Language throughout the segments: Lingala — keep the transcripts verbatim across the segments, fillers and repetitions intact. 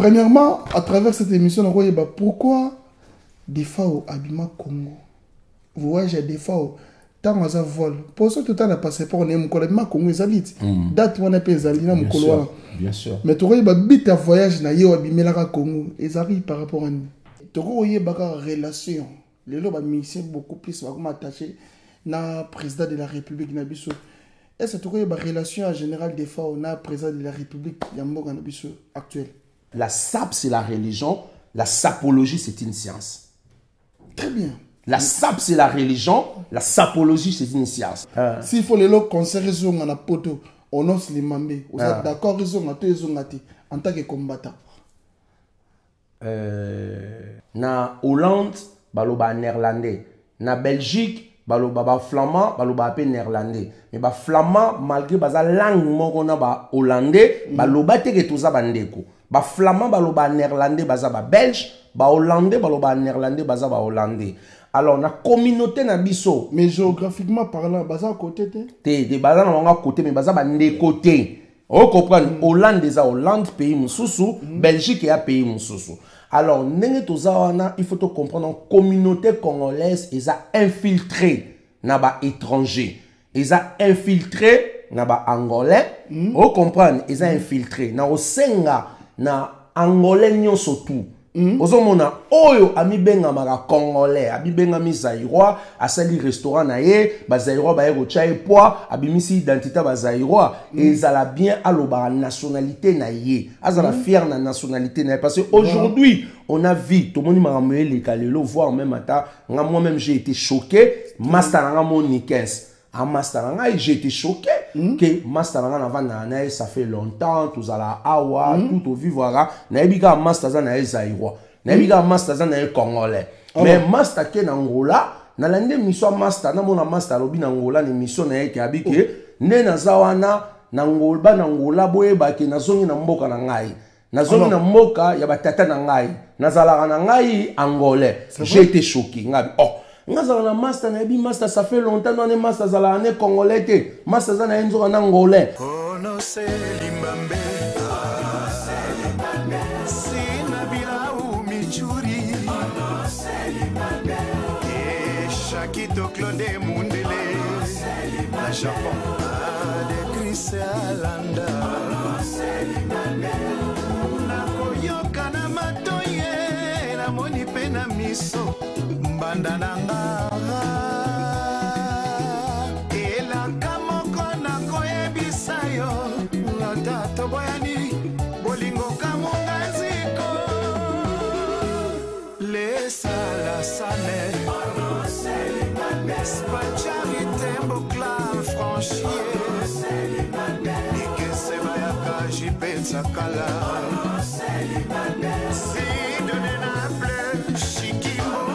Premièrement, à travers cette émission, on voit pourquoi des fois Abima Congo. Vous voyez, j'ai des fois tant on a vol. Pour ça, tout le temps, on a passé pour on est mon collègue Congo et Zalit. Date où on a payé Zalina mon collègue. Bien sûr. Mais tu vois, il y a bit à voyage na yo Abimela Congo et Zari par rapport à nous. Tu vois, il y a une relation. Les gens sont beaucoup plus attachés na président de la République Nabiso. Est-ce que tu vois une relation en général des fois on a président de la République Yamboga Nabiso actuel? La sape, c'est la religion. La sapologie, c'est une science. Très bien. La sape, c'est la religion. La sapologie, c'est une science. Euh. S'il faut les lots conserver sur la poto, on ose les mambé. Vous êtes d'accord, ils ont été en tant que combattant. Euh, na Hollande, baloba néerlandais. Na Belgique, baloba flamand, baloba appelé néerlandais. Mais ba flamand, malgré ba langue mongona ba hollandais, baloba te que tout ça bandeko. Ba flamand, baloba néerlandais, baza ba belge, ba hollandais, baloba néerlandais, baza ba hollandais. Alors, na communauté na biso. Mais géographiquement parlant, baza à côté te? Te, de baza na à côté, mais baza ba de côté. On comprend, mm. Hollande déjà Hollande, pays moussoussou, mm. Belgique est un pays moussoussou. Alors, il faut comprendre, la communauté congolaise est infiltrée dans les étrangers. Ils ont infiltré dans les Angolais. On comprend, ils ont infiltré dans les Senga, dans les Angolais surtout. Ozo mona oyo ami benga maka congolais abi benga mi zaïrois asali restaurant na ye ba zaïrois ba yeko chai poa abimisi identité ba zaïrois et zala bien aloba nationalité na ye azala fier na nationalité na ye parce que aujourd'hui on a vu tout le monde m'a amené les kalelo voir même ata moi même j'ai été choqué master nga mon nikens à master nga j'ai été choqué que master nga avant na ça fait longtemps tous ala awa tout au vivre na ebika master za na zaïrois na ebika master za na congolais mais master ke na ngola na lande mission master na mona master lobi na ngola ni mission na yeke abike ne na zawana na ngolba na ngola boyeba ke nazongi na mboka na ngai nazongi na mboka ya batata na ngai nazalaka na ngai angolais j'ai été choqué ngabi oh ngazala master na ebi master ça fait longtemps on est master zala ne congolais te master za na enzo na angolais ono selimambe sina bila umichuri ono selimambe Shakito Claude Mundele na Japon de Chris Alanda ono selimambe na koyoka na matoye na moni pena miso bandananga ela kamoko na koyebisa yo ngata boyani bolingo kamunga ziko lesa la sane spacharité mbokla franchier ike seba ya kaji pensa kala si donne na bleu shikimo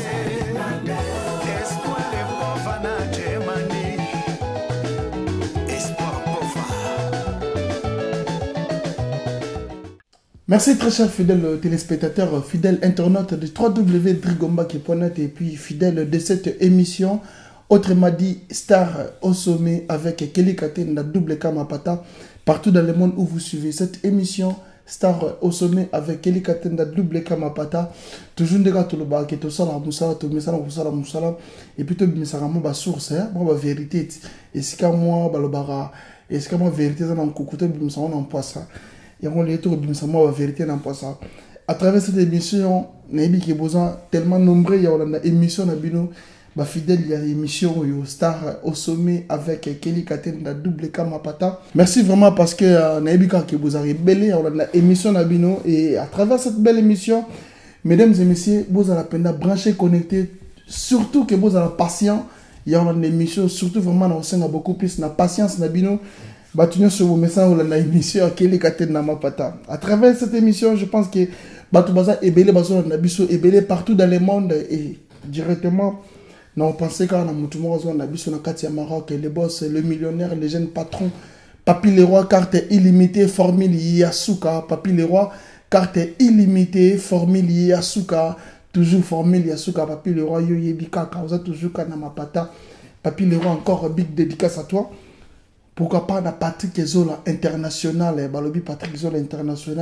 Merci très chers fidèles téléspectateurs, fidèles internautes de w w w point drigombaki point net et puis fidèles de cette émission, autrement dit Star au sommet avec Kelly Katen, la double Kamapata, partout dans le monde où vous suivez cette émission. Star au sommet avec Kelly Katen, la double Kamapata, toujours des gars tout le bas qui est tout ça la moussala, tout le ça la moussala, et puis tout le ça la source, moi la vérité, et c'est quand moi balobara, et c'est quand moi vérité ça dans le coucou, tout le ça on en passe ça. Et on les trouve bien ça moi la vérité dans pas ça. À travers cette émission, Nabi qui besoin tellement nombreux, il y a une émission na bino, ba fidèle il y a émission yo Star au sommet avec Kelly Katen la double Kamapata. Merci vraiment parce que Nabi qui vous a rebellé on a la émission na bino et à travers cette belle émission, mesdames et messieurs, vous allez peine brancher connecter, surtout que vous allez patient, il y a une émission surtout vraiment on sent beaucoup plus na patience na bino. Batunyo sur vos messages ou la émission Kelly Katen na mapata. À travers cette émission, je pense que Batu Baza est belé, Bazo Nabiso est belé partout dans le monde et directement, on pensait qu'on a Moutoumou Nabiso na Katia Maroc, les boss, le millionnaire, les jeunes patrons, Papi Leroy, carte illimitée, formule Yasuka, Papi Leroy, carte illimitée, formule Yasuka, toujours formule Yasuka, Papi Leroy, Yoyebika, Kauza, toujours Kanamapata, Papi Leroy, encore big dédicace à toi. Pourquoi pas na Patrick Zola international, Balobi Patrick Zola international,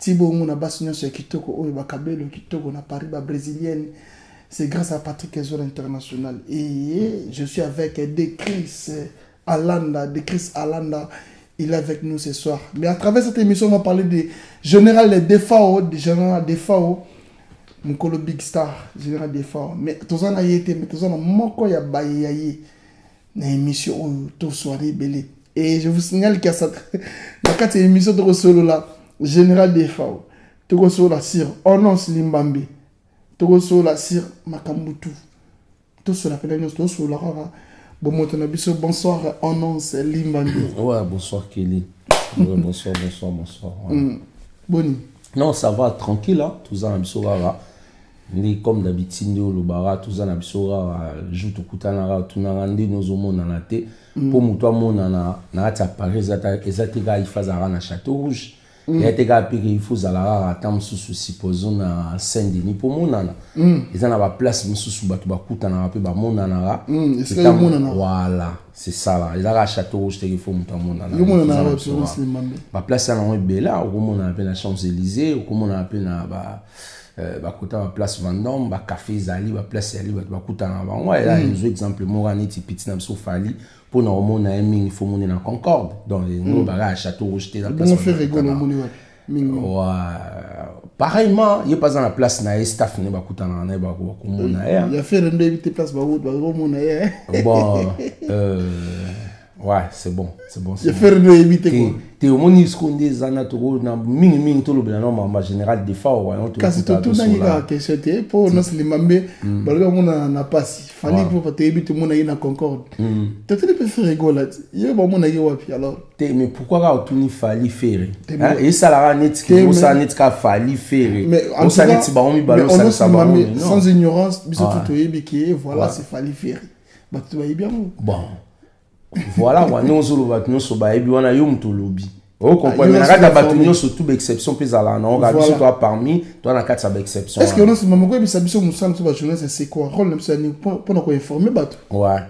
Thibaut on a bassignon sur Kitoko ou Bakabelo Kitoko na Paris ba brésilienne. C'est grâce à Patrick Ezor International. Et je suis avec Chris Alanda, de Chris Alanda. Il est avec nous ce soir. Mais à travers cette émission, on va parler de Général Defao, de Général Defao, mon colo Big Star, Général Defao. Mais tout ça n'a été, mais tout ça n'a pas été baillé dans l'émission où tout soirée belé. Et je vous signale qu'il y a cette dans émission de solo là, Général Defao, tout solo là sur Onons Limbambi. Tout sur la sir Makambutu. Tout sur la pénalité, tout sur la rara. Bon, bonsoir, Onons Limbambi. Ouais, bonsoir Kelly. Ouais, bonsoir, bonsoir, bonsoir. Ouais. Mm. Boni. Non, ça va, tranquille, hein. Tout ça, on a comme d'habitude, le bara, tout ça, on a joue tout kutanara, tout n'a rendu nos hommes dans la tête. Pour moi, toi, mon nana, n'a pas Paris, exactement, il fait un Château Rouge. Il a été appelé il faut à attendre sous supposons à Saint-Denis pour mon nana. Ils en avaient place sous bateau bakuta na rappel ba mon nana. Voilà, c'est ça là. Il a Château Rouge il faut monter mon nana. Yo mon nana sur Slimambe. Ba place là on est bella, au mon appelle la Champs-Élysées, au mon appelle na ba ba kuta ba place Vendôme, ba café Zali, ba place Zali ba kuta na ba. Ouais là un exemple Morani petit na so fali. Pour nous, on a il faut monter dans Concorde. Donc, nous, à Château Rouge, dans la place. On fait rigoler, ouais. Pareillement, il n'y a pas dans la place, na staff, ne va coûter na ba ko na. Il y a fait rendre éviter place ba route, ba ro mon na. Bon, euh ouais, c'est bon, c'est bon. Il y a fait rendre éviter quoi. Te au moni skonde zana to na mingi mingi to lo bela no ma général de fa ouais, on te. Kasi to tout na nga que c'était pour nos Limambe, ba lo mona na passe. Fallait pour pas te éviter mon na Concorde. Tu te peux faire rigoler. Il y a ba mon na wapi alors. Mais pourquoi ga tout ni fali faire? Et ça la net qui vous ça net ka fali faire. Mais on ça net ba on mi balo ça ça ba. Sans ignorance, biso tout yebi voilà, c'est fali faire. Ba tu vas bien. Bon. Voilà, nous on se le nous so ba ebi wana yo mto lobby. Oh comprendre na kata batunyo surtout exception pe za la non gabi toi parmi toi na kata exception. Est-ce que on se mamo ko bi sabiso musam so ba journaliste c'est quoi rôle même ça pour pour informer bato. Ouais.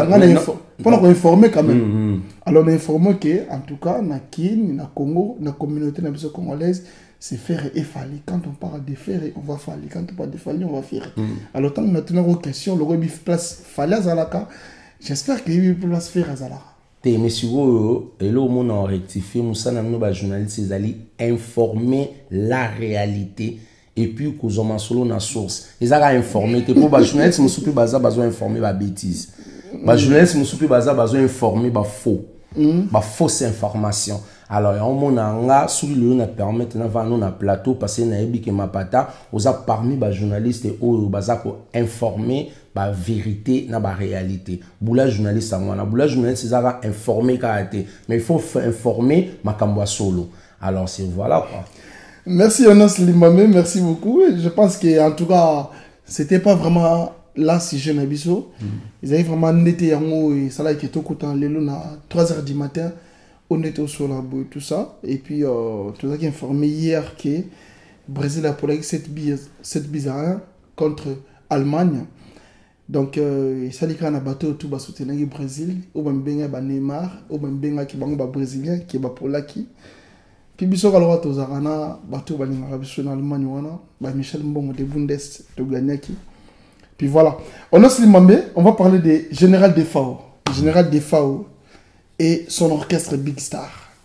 Pour nous informer quand même. Alors on informe que en tout cas na Kin, na Congo, na communauté na biso congolaise c'est faire et faller. Quand on parle de faire, on va faller. Quand on parle de faller, on va faire. Alors tant que maintenant aux questions, le rebi place faller à Zalaka. J'espère qu'il y a place faire à Zalaka. Te monsieur et là on a rectifié Moussa na nos journalistes ils allaient informer la réalité et puis qu'on ont solo na source. Ils allaient informer te pour ba journalistes nous soupi baza besoin informer ba bêtises. Ba journalistes nous soupi baza besoin informer ba faux. Ba fausse information. Alors on mona nga sur le na permettre na va na plateau passer na ebi ke mapata oza parmi ba journalistes o baza ko informer ba vérité na ba réalité. Boula journaliste na boula journaliste ils va informer caractère mais il faut informer makambo solo. Alors c'est voilà quoi. Merci Onons Limbambe, merci beaucoup. Je pense que en tout cas c'était pas vraiment là si jeune abisso. Ils avaient vraiment netté yango et ça là qui est tout coûtant les luna trois heures du matin. On était au Solabo et tout ça. Et puis, euh, tout ça qui est informé hier que le Brésil a pour sept bizarre contre l'Allemagne. Donc, ça dit qu'on a battu tout bas soutenir le Brésil. Ou même bien Neymar, ou même bien qui est brésilien, qui est pour l'Aki. Puis, bisous alors tous arana battu ba l'Allemagne wana, Michel Mbongo de Bundes de Gagnaki. Puis voilà. On a Slimambe, on va parler des Général Defao. Général Defao et son orchestre Big Star.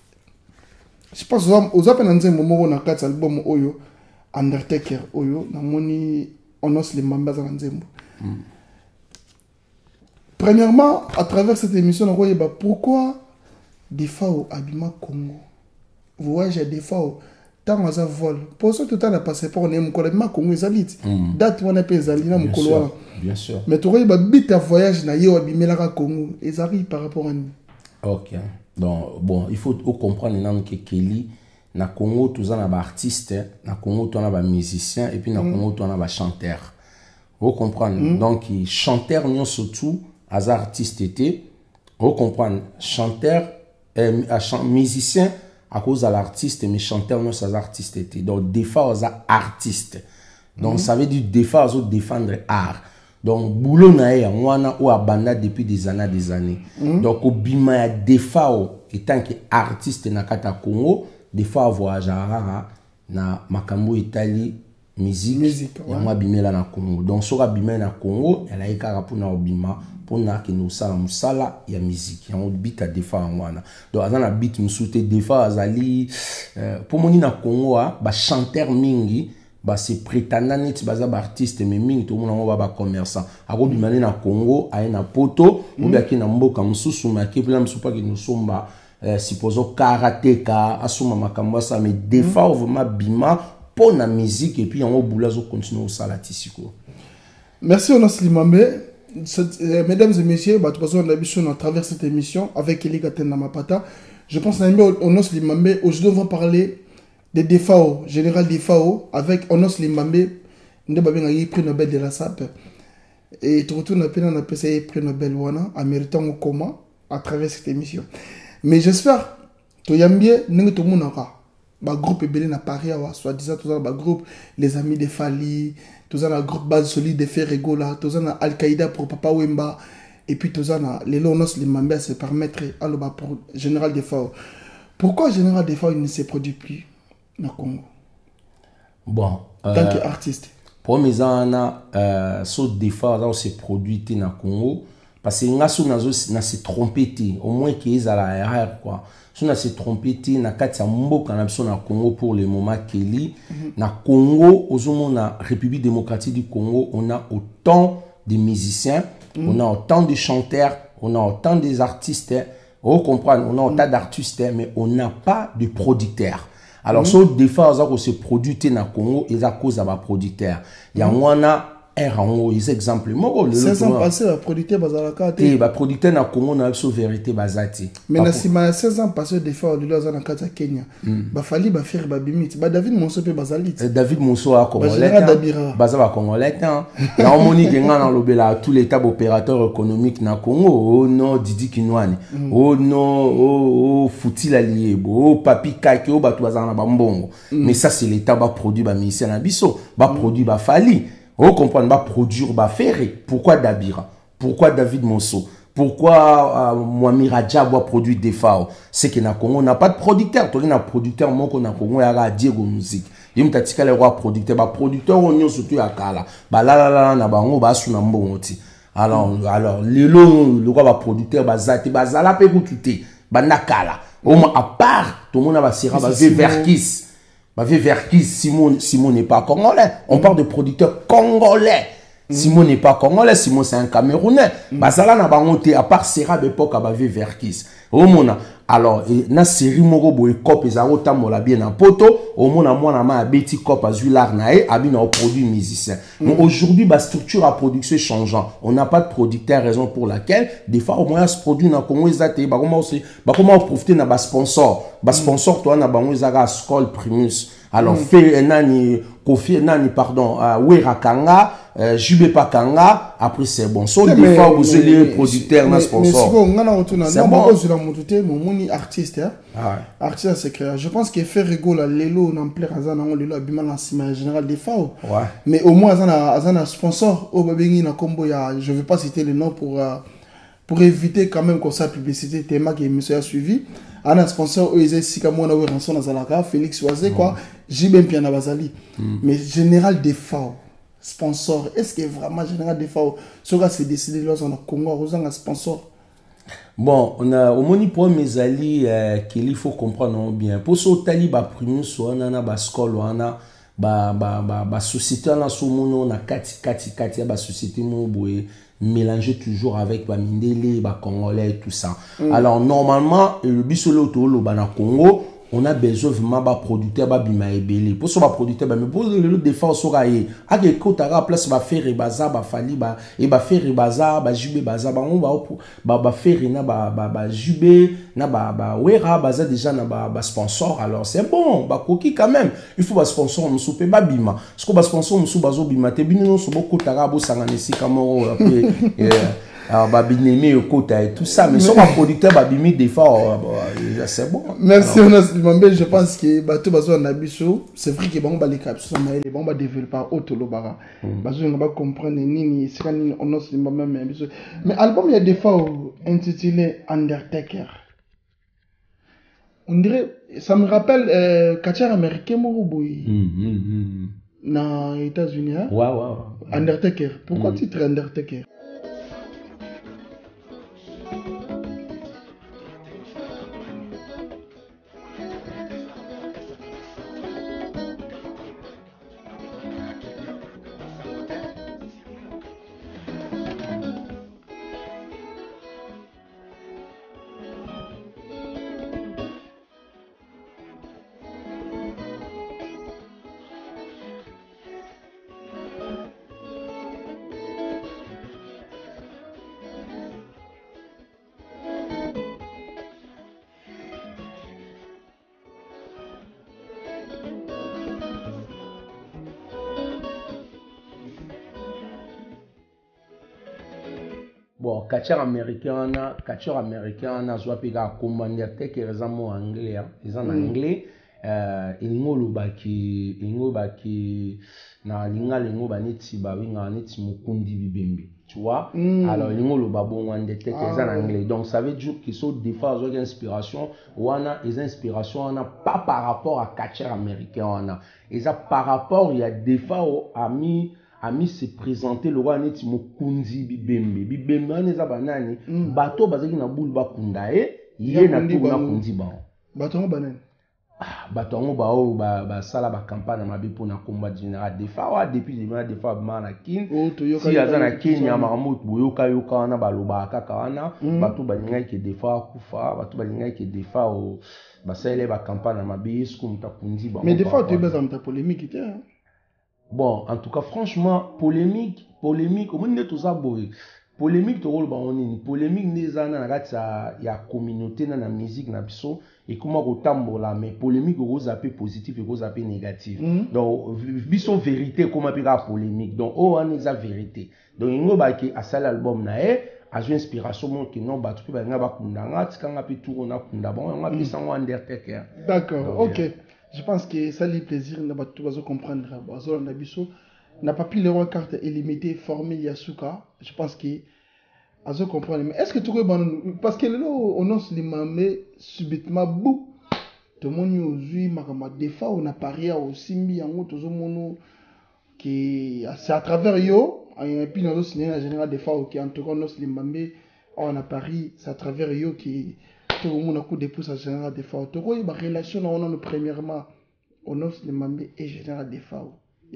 Je pense aux appels dans un moment où on a quatre albums Oyo, Undertaker Oyo, na moni Onons Limbambe dans un Premièrement, à travers cette émission, on voit pourquoi Defao Abima Congo. Vous voyez, j'ai Defao. Tant que ça vole. Pour ça, tout le temps, on a passé par on est mon collègue Congo et Zalit. Date on a payé Zalina mon collègue. Bien sûr. Mais tu vois, il y a bit à voyage na yo abimé la Congo et Zari par rapport à nous. Ok. Donc, bon, il faut comprendre que Kelly, na Congo, tous on a des artistes, na Congo, tous on a des musiciens, et puis na Congo, tous on a des chanteurs. Vous comprenez? Mm. Donc, chanteurs, nous surtout, as artistes étaient, vous comprenez? Chanteurs, euh, musiciens, à cause de l'artiste, mais chanteurs, nous, as artistes étaient. Donc, des fois, aux artistes. Donc, mm. ça veut dire des fois, aux défendre art. Donc, boulot nae, on a ou abanda depuis des années, des années. Mm. Donc, au bima ya defa, étant que artiste na kata Congo, des fois voyage à na makambo Italie musique, musique ya mwa bimela na Congo. Donc soka bimela na Congo, elle a ekaka pona obima pona ke no sala musala ya musique. Ya bit a defa wana. Donc azana bit musute defa azali euh, pour moni na Congo a ba chanteur mingi ba se prétendant net baza ba artiste mais mingi to mona ngo ba commerçant. Ako bimela na Congo a na poto, ou bien ki na mboka mususu ma ke pla musupa ke no somba euh, supposons karatéka asuma makambo ça mais defa vraiment bima pour la musique et puis on va continuer au salatisiko. Merci Onos Limambe. Mesdames et messieurs, bah, on a vu à travers cette émission avec Eli Gatena Mapata. Je pense que Onos Limambe, aujourd'hui on va parler des D F A O, général D F A O, avec Onos Limambe, nous avons eu le prix Nobel de la S A P. Et tout le monde a appelé le prix Nobel Wana, en méritant au coma à travers cette émission. Mais j'espère que tout le monde aura. Bah groupe Ebélé na Paris soi-disant tout ça bah groupe les amis de Fali tout ça na groupe base solide de Ferrego là tout ça na Al-Qaïda pour Papa Wemba et puis tout ça na les Lonos les Mambé se permettre à le pour général D F A O. Pourquoi général D F A O ne se produit plus na Congo? Bon, en tant euh, qu'artiste. Pour mes ana euh so D F A O se produit na Congo parce que ngaso nazo na se trompé au moins qu'ils à la R R quoi. Si on a se trompé, na katia mboka na biso na Congo pour le moment Kelly, na Congo, au na République démocratique du Congo, on a autant de musiciens, mm. on a autant de chanteurs, on a autant des artistes, on comprend, on a autant mm. d'artistes, mais on n'a pas de producteurs. Alors, mm. so des fois, on se produit na Congo, et à cause de la producteur. Il y a un Erango, ils exemples. seize ans passés, la producteur bazalaka. Et la producteur na Congo na so vérité bazati. Mais na sima seize ans passés des fois de la kata Kenya. Ba fali ba faire ba bimit. Ba David Monso pe bazalit. David Monso a congolais. Baza ba congolais. Na omoni kenga na lobela tous les tab opérateurs économiques na Congo. Oh non Didi Kinwani. Oh non oh oh Fouti la Liebo. Oh Papi Kaki oh batu bazana ba mbongo. Mais ça c'est l'état ba produit ba ministère na biso. Ba produit ba fali. On comprend pas produire ba ferré. Pourquoi Dabira? Pourquoi David Monso? Pourquoi euh, Moami Radja doit produire des F A O? C'est que na Congo on n'a pas de producteur. Tu as un producteur moi qu'on a Congo ya ga Diego musique. Yim tatika le roi producteur ba producteur on surtout ya kala. Ba la la la na bango ba suna mbongoti. Alors mm. alors lelo le roi ba producteur ba zati ba zala pe kututé. Ba nakala. Au moins à part tout le monde va sera ba Verkis. Bah, Verkis, Simon, Simon n'est pas congolais. On mm. parle de producteurs congolais. Mm. Simon n'est pas congolais. Simon, c'est un Camerounais. Mm. Bah, ça là, n'a pas monté, à part Serra d'époque, à Verkis. Au mona. Alors, na série moro boy cop et zaro tamola bien en poto. Au mona, moi, na ma beti cop à zular nae, abi na produit musicien. Mm. Donc, aujourd'hui, bah, structure à production changeant. On n'a pas de producteur, raison pour laquelle, des fois, au moins, ce produit na Congo, ils atent, bah, comment aussi, bah, comment profiter na ba sponsor. Bah, sponsor, toi, na ba, ils atent Skoll Primus. Alors, mm. fait nani, Kofi, nani, pardon, euh, Wera Kanga, euh, Jube Pakanga, après c'est bon. Sauf des fois, vous avez les producteurs, les sponsors. Mais c'est bon, on a monté, mon artiste, artiste, c'est clair. Je pense que faire rigoler, l'élo, on en plaît, on a l'élo, abîmement, en général, des fois. Mais au moins, on a un sponsor, au Babingi, na combo, je ne vais pas citer le nom pour, pour éviter quand même qu'on sa publicité, théma qui monsieur a suivi. Un sponsor, ils ont si comme on a eu rançon dans Zalaka, Félix Oisé, quoi, j'ai bien bien Bazali. Mais général des F A O, sponsor, est-ce que vraiment général des F A O, ce gars s'est décidé là, on a Congo, on a un sponsor. Bon, on a au moni pour mes alliés qu'il faut comprendre bien. Pour ce tali ba primus, on a ba skol, on a ba ba ba ba société on a sous mon on a kati kati kati ba société mon boy. Mélanger toujours avec ba mindele, ba congolais et tout ça. Mm. Alors normalement le bisolo to lo bana Congo, on a besoin vraiment ba producteur ba bima ebele. Pour so ba producteur ba mais pour le défense so gaé. A que kotara place ba faire baza ba fali ba et ba faire baza ba jube baza ba on ba ba ba faire na ba ba ba jube na ba ba wera baza déjà na ba ba sponsor. Alors c'est bon, ba koki quand même. Il faut ba sponsor nous souper ba bima. Parce que ba sponsor nous sou bazo bima te bino so beaucoup kotara bo sanganesi kamoro après alors babinemi okota et tout ça mais son producteur babimi des fois c'est bon. Merci Onos Limambe, je pense que bato bazo na biso c'est vrai que bon ba les cap so mais bon ba développer auto lobara bazo on va comprendre nini c'est quand Onos Limambe mais biso mais album il y a des fois intitulé Undertaker. On dirait, ça me rappelle euh, catcheur américain Moroboy. Mm, mm, mm. Dans les États-Unis. Hein? Ouais, ouais, ouais. Undertaker. Pourquoi Mm. titre Undertaker? Bon, catcheur américain, catcheur américain, a soit pega commander que les amours anglais, ils en anglais, euh, ils n'ont pas qui, ils n'ont pas qui, na linga lingo ba neti ba winga neti mukundi bibembe, tu vois. Mm. Alors ils n'ont pas bon wande te que ils en anglais, donc ça veut dire qu'ils sont des fois ils ont inspiration, ou on a des inspirations, on a pas par rapport à catcheur américain, on a, et ça par rapport il y a des fois aux amis. Ami se présenter le roi neti mukundi bibembe bibembe aneza banani mm. bato bazaki na boule bakunda e ye na to na kundi ba bato ngo banani ah bato ngo ba o ba ba sala ba campagne na mabi pour na combat général des fois wa depuis les des fois ba na kin si aza na Kenya makamot boyoka yoka na baloba kaka wana mm. bato balingai ke des fois kufa bato balingai ke des fois o ba sala ba campagne na mabi sku mutakundi ba mais des fois tu es dans polémique tu hein. Bon, en tout cas, franchement, polémique, polémique, au moins tout ça, boy. Polémique, tu rôle, on est polémique, les ans, il y a communauté dans la musique, na biso, et comment on tambo là, mais polémique, on zappé positif et on zappé négatif. Mm. Donc, biso vérité, comment on la polémique. Donc, oh, on est la vérité. Donc, il y a qui a ça l'album na e, a joué inspiration mon que non, bah tu peux pas nga ba kundanga, tu kan api tour on a kunda bon, on a pi sans Undertaker. D'accord, ok. Yeah. Je pense que ça les plaisir n'a pas tout comprendre. Bazol Nabiso n'a pas pu le roi carte illimitée formée Yasuka. Je pense que azo comprendre. Mais est-ce que tu vois parce que là on a les mamé subitement bou. Tout le monde aujourd'hui makama des fois on a parié au simbi en tout le monde qui c'est à travers yo et puis dans le cinéma en général des fois qui en tout cas on les mamé on a parié c'est à travers yo qui tout le monde a coup de pouce en général des fois. Tu vois, il y a une relation, on a premièrement, on a le mamé et général des fois.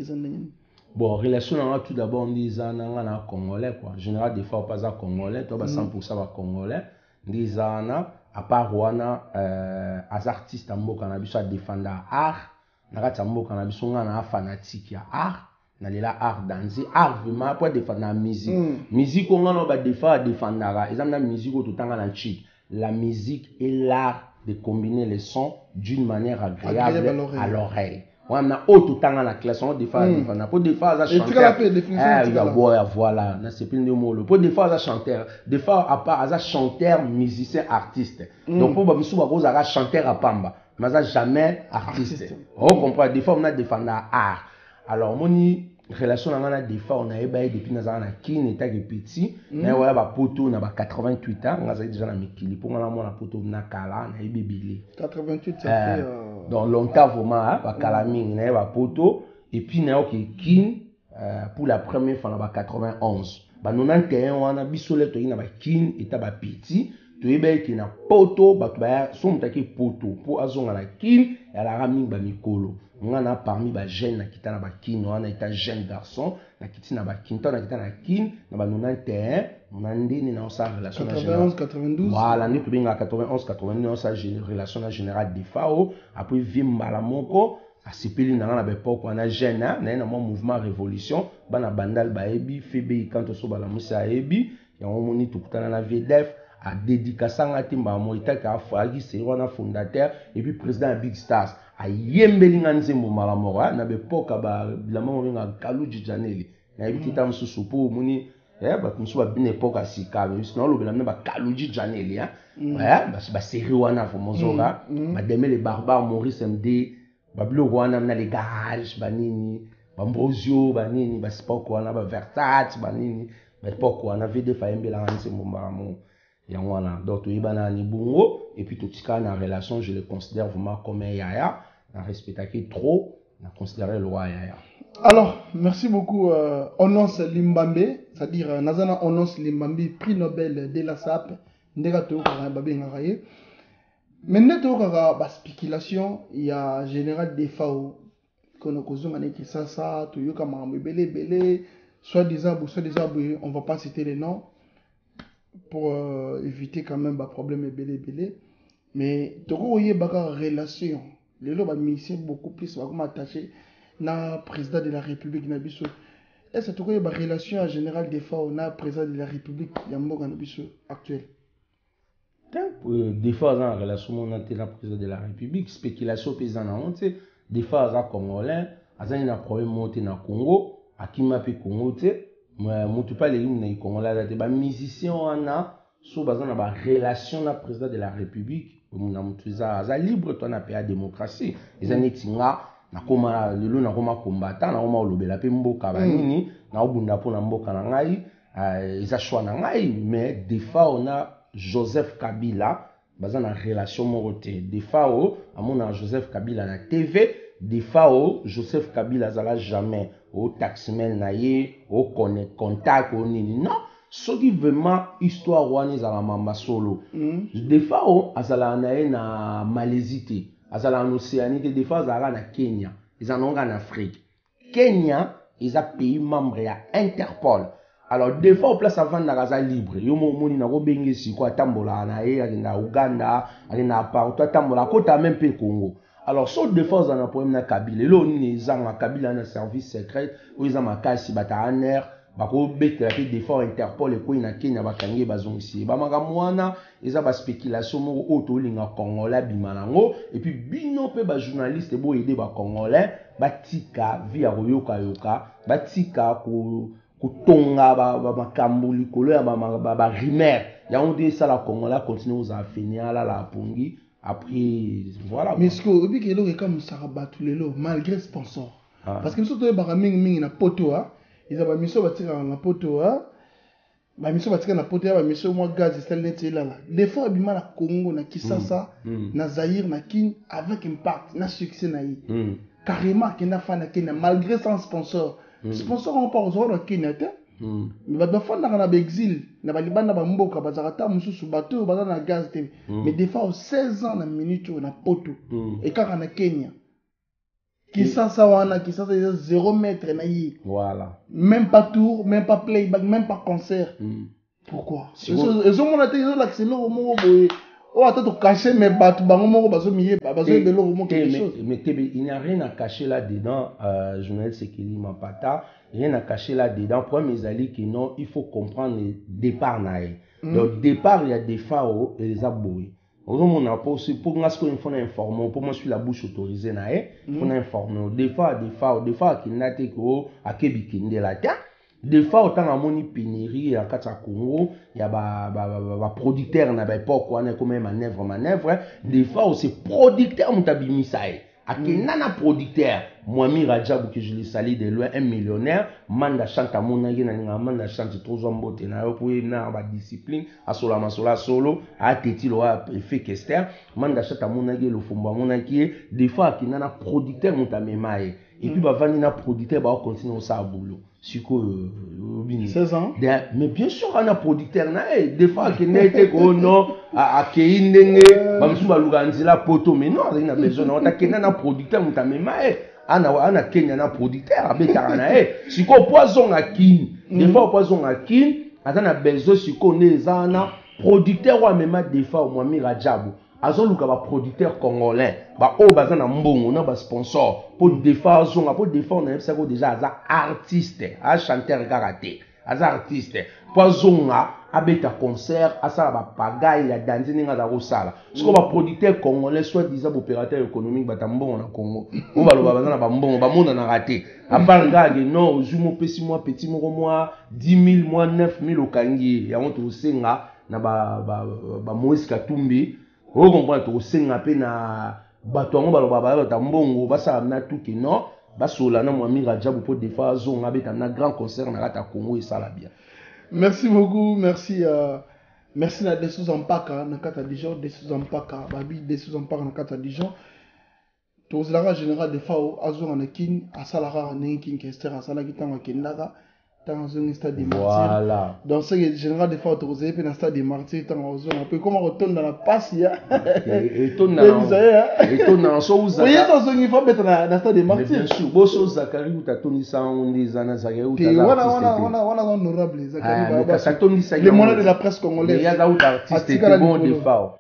Bon, relation, on a tout d'abord, on dit, on a Congolais, quoi. Général des fois, pas à Congolais, tu as cent pour cent Congolais. On dit, on a, à part, on a, euh, as artistes, on a besoin de défendre art. On a besoin de fanatique, art. On a là art danser, art vraiment, pour défendre la musique. Musique, on a défendre, défendre. Exemple, la musique, tout le temps, on a chic. La musique est l'art de combiner les sons d'une manière agréable, agréable à l'oreille. On a autre temps dans la classe, on a des fois, des fois, pour des fois, ça chanteur. Eh, voilà, voilà, c'est plus de mots. Pour des fois, ça chanteur. Des fois, à part, ça chanteur, musicien, artiste. Donc, pour me souvenir, ça chanteur à Pamba, mais ça jamais artiste. On comprend. Des fois, on a des fans d'art. Alors, mon relation on a des fois on a ébaillé depuis nous avons qui n'était que petit mais voilà ba poto na ba quatre-vingt-huit ans on a déjà na mikili pour on a mon poto na kala na ebibili quatre-vingt-huit ça fait donc longtemps vraiment ba kala mingi na ba poto et puis na ok kin pour la première fois na ba quatre-vingt-onze ba quatre-vingt-onze wana bisole to ina ba kin eta ba petit to ébaillé ki na poto ba to ba so mutaki poto pour azonga na kin ya la ramingi ba mikolo. On a parmi les jeunes qui sont kin, on a été jeune garçon, qui sont na kin, on a été na kin, on a quatre-vingt-un, on a une relation quatre-vingt-onze quatre-vingt-douze. Voilà, nous avons quatre-vingt-onze quatre-vingt-douze, une relation générale de F A O. Après, Vimba la Moko, à Sipeli, on a l'époque, on a jeune, on a un mouvement révolution, on a Bandal Baebi, Fébé, quand on a la Moussa Ebi, et on a tout le la V D F. A dédicace à Timba Moïta qui a fait c'est un fondateur et puis président Big Stars a yembelinga nzembo malamora na bepoka ba bilamo nga Kaluji Janeli na ebiti tam susu po muni eh ba kunsu ba bine poka sika mais sinon lo belamo ba Kaluji Janeli hein ouais ba ba série wana fo mozoga ba deme les barbares Maurice M D ba blo wana na les garages ba nini ba Mbozio ba nini ba spoko wana ba Versace ba nini ba poko wana vide fa yembela nzembo malamo. Yangwana. Donc, tu ibana ni bungo, et puis tout tika na relation, je le considère vraiment comme un yaya. Na respecté trop, na considéré le roi yaya. Alors, merci beaucoup, euh, Ononce Limbambe, c'est-à-dire euh, Nazana Ononce Limbambe, prix Nobel de la S A P, Ndega Toukara Babé Ngaraye. Maintenant, Toukara, bah, spéculation, il y a général Defao, qu'on a causé mané qui ça, ça, Toyoka Mambe Belé Belé, soit des arbres, soit des arbres, on va pas citer les noms, pour euh, éviter quand même, bah, problème et Belé Belé. Mais, Toukara, il y a une relation, les lois, bah, mission beaucoup plus, bah, comment attacher. Na président de la République na biso est-ce que tu as une relation en général des fois na président de la République yamboka na biso actuel des fois en relation on a la président de la République spéculation paysan na honte des fois za congolais azani na problème monter na Congo akima pe Congo te mais mutu pas les na congolais te ba musicien wana so bazana ba relation na président de la République na mutu za za libre toi na pa démocratie ezani tinga na koma lelo na koma combattant na koma olobela pe mboka ba nini na obunda po na mboka na ngai eza choix na ngai mais des fois on a Joseph Kabila baza na relation morote des fois o amona Joseph Kabila na T V des fois o Joseph Kabila zala jamais au taximel na ye au connaît contact au nini non soki vraiment histoire wana ezala mamba solo des fois o azala na ye na Malaisie te azala en Océanie, des fois azala na Kenya, ils en ont en Afrique. Kenya est un pays membre à Interpol. Alors des fois au place avant na gaza libre, yo mo moni na go bengi si ko tambola na e na Uganda, na partout tambola kota même pe Congo. Alors so des fois on a problème na Kabila, lo ni zanga Kabila na service secret, o izama kasi bata aner bako bete la des fois Interpol et ko na Kenya bakangi bazongisi ba makamwana eza ba spéculation mo auto linga congolais bimanango et puis bino pe ba journaliste bo aider ba congolais batika via royoka yoka batika ko kutonga ba makambo likolo ya ba ba rimer ya on dit ça la congolais continue aux affaires là la pongi après voilà mais ce que obi ke lo comme ça rabatu lelo malgré sponsor parce que surtout ba mingi mingi na poto ha ils ont mis batika na poto ha ba miso batika na poto ha ba miso moi gaz stelet là là des fois bima na Congo na Kisasa na Zaïre na Kin avec impact na succès na yi carrément qui n'a fa na Kenya malgré sans sponsor sponsor on pas aux na Kenya te mais ba ba fa na na exil na ba libanda ba mboka ba zakata mususu bato ba na gaz te mais des fois seize ans na minute na poto et quand na Kenya Kisasa wana Kisasa est zéro mètre na yi. Voilà. Même pas tour, même pas playback, même pas concert. Mm. Pourquoi? Ils ont mon atelier là c'est là au moment où oh attends tu cacher mais batu bango moko bazo mié bazo de l'eau au quelque chose. Mais il n'y a rien à cacher là dedans euh journaliste Sekeli Mapata, rien à cacher là dedans pour mes alliés qui non, il faut comprendre le départ naï. Mm. Donc départ il y a des fao et les aboués. Pour moi, il faut informer. Pour moi, je suis la bouche autorisée. Il faut informer. Des fois, des fois, des fois, il y a des fois, il y a des fois, autant à mon pénurie, à Congo, il y a des producteurs, il y a des manœuvre, manœuvre. Des fois, c'est producteur, mon tabimisaï. À qui nana producteur, moi mi Rajab que je l'ai sali de loin un millionnaire, manda chante à mon aïe na manda chante trop zombote na yo pour na ba discipline à sola masola solo à teti lo a fait kester manda chante à mon aïe le fomba mon aïe des fois qui nana producteur mon tamemaye et puis ba vani na producteur ba continuer ça boulot siko seize ans mais bien sûr on a producteur na des fois qui n'était ko non à keindenge ba msu ba luganzila poto mais non il a besoin on ta kenana producteur mon tamemaye ana ana Kenya na producteur abetaka na e siko poison à kin des fois poison à kin atana besoin siko nezana producteur wa mema des fois moi mi Rajabu azoluka ba producteur congolais ba o bazana mbongo na ba sponsor pour des fois zonga pour des fois on a ça déjà aza artiste a chanteur karaté aza artiste poisonga abeta concert asala ba pagaille ya danser ninga za kosala siko ba producteur congolais soit disant opérateur économique batambongo na Congo o baloba bazana ba mbongo ba mona na raté à part ngage non ozumo pesi moi petit moko moi dix mille moi neuf mille okangi ya moto senga na ba ba ba Moïse Katumbi o comprendre to senga pe na bato ngo baloba ba batambongo basala na tuki non basola na Mwami Rajabu pour des fois zonga beta na grand concert na rata Congo et ça la bien. Merci beaucoup, merci euh, merci na Dessous Ampaka na kata Dijon, Dessous Ampaka, babi Dessous Ampaka na kata Dijon. Tozalaka général de Fao azonga na kin asalara na kin kester asala kitanga kendaka tant zone stade des martyrs. Voilà. Donc c'est général de Fao tozé pe na stade des martyrs tant zone peu comment retourne dans la passe ya. Et ton na et ton na so uza. Oui, ça zone il faut mettre na na stade des martyrs. Bien sûr, boso Zakari utatoni sa onde zana Zakari utazana. Wana wana wana wana honorable Zakari ba. Katoni sa le monnaie de la presse congolaise. Il y a da artiste bon de Fao.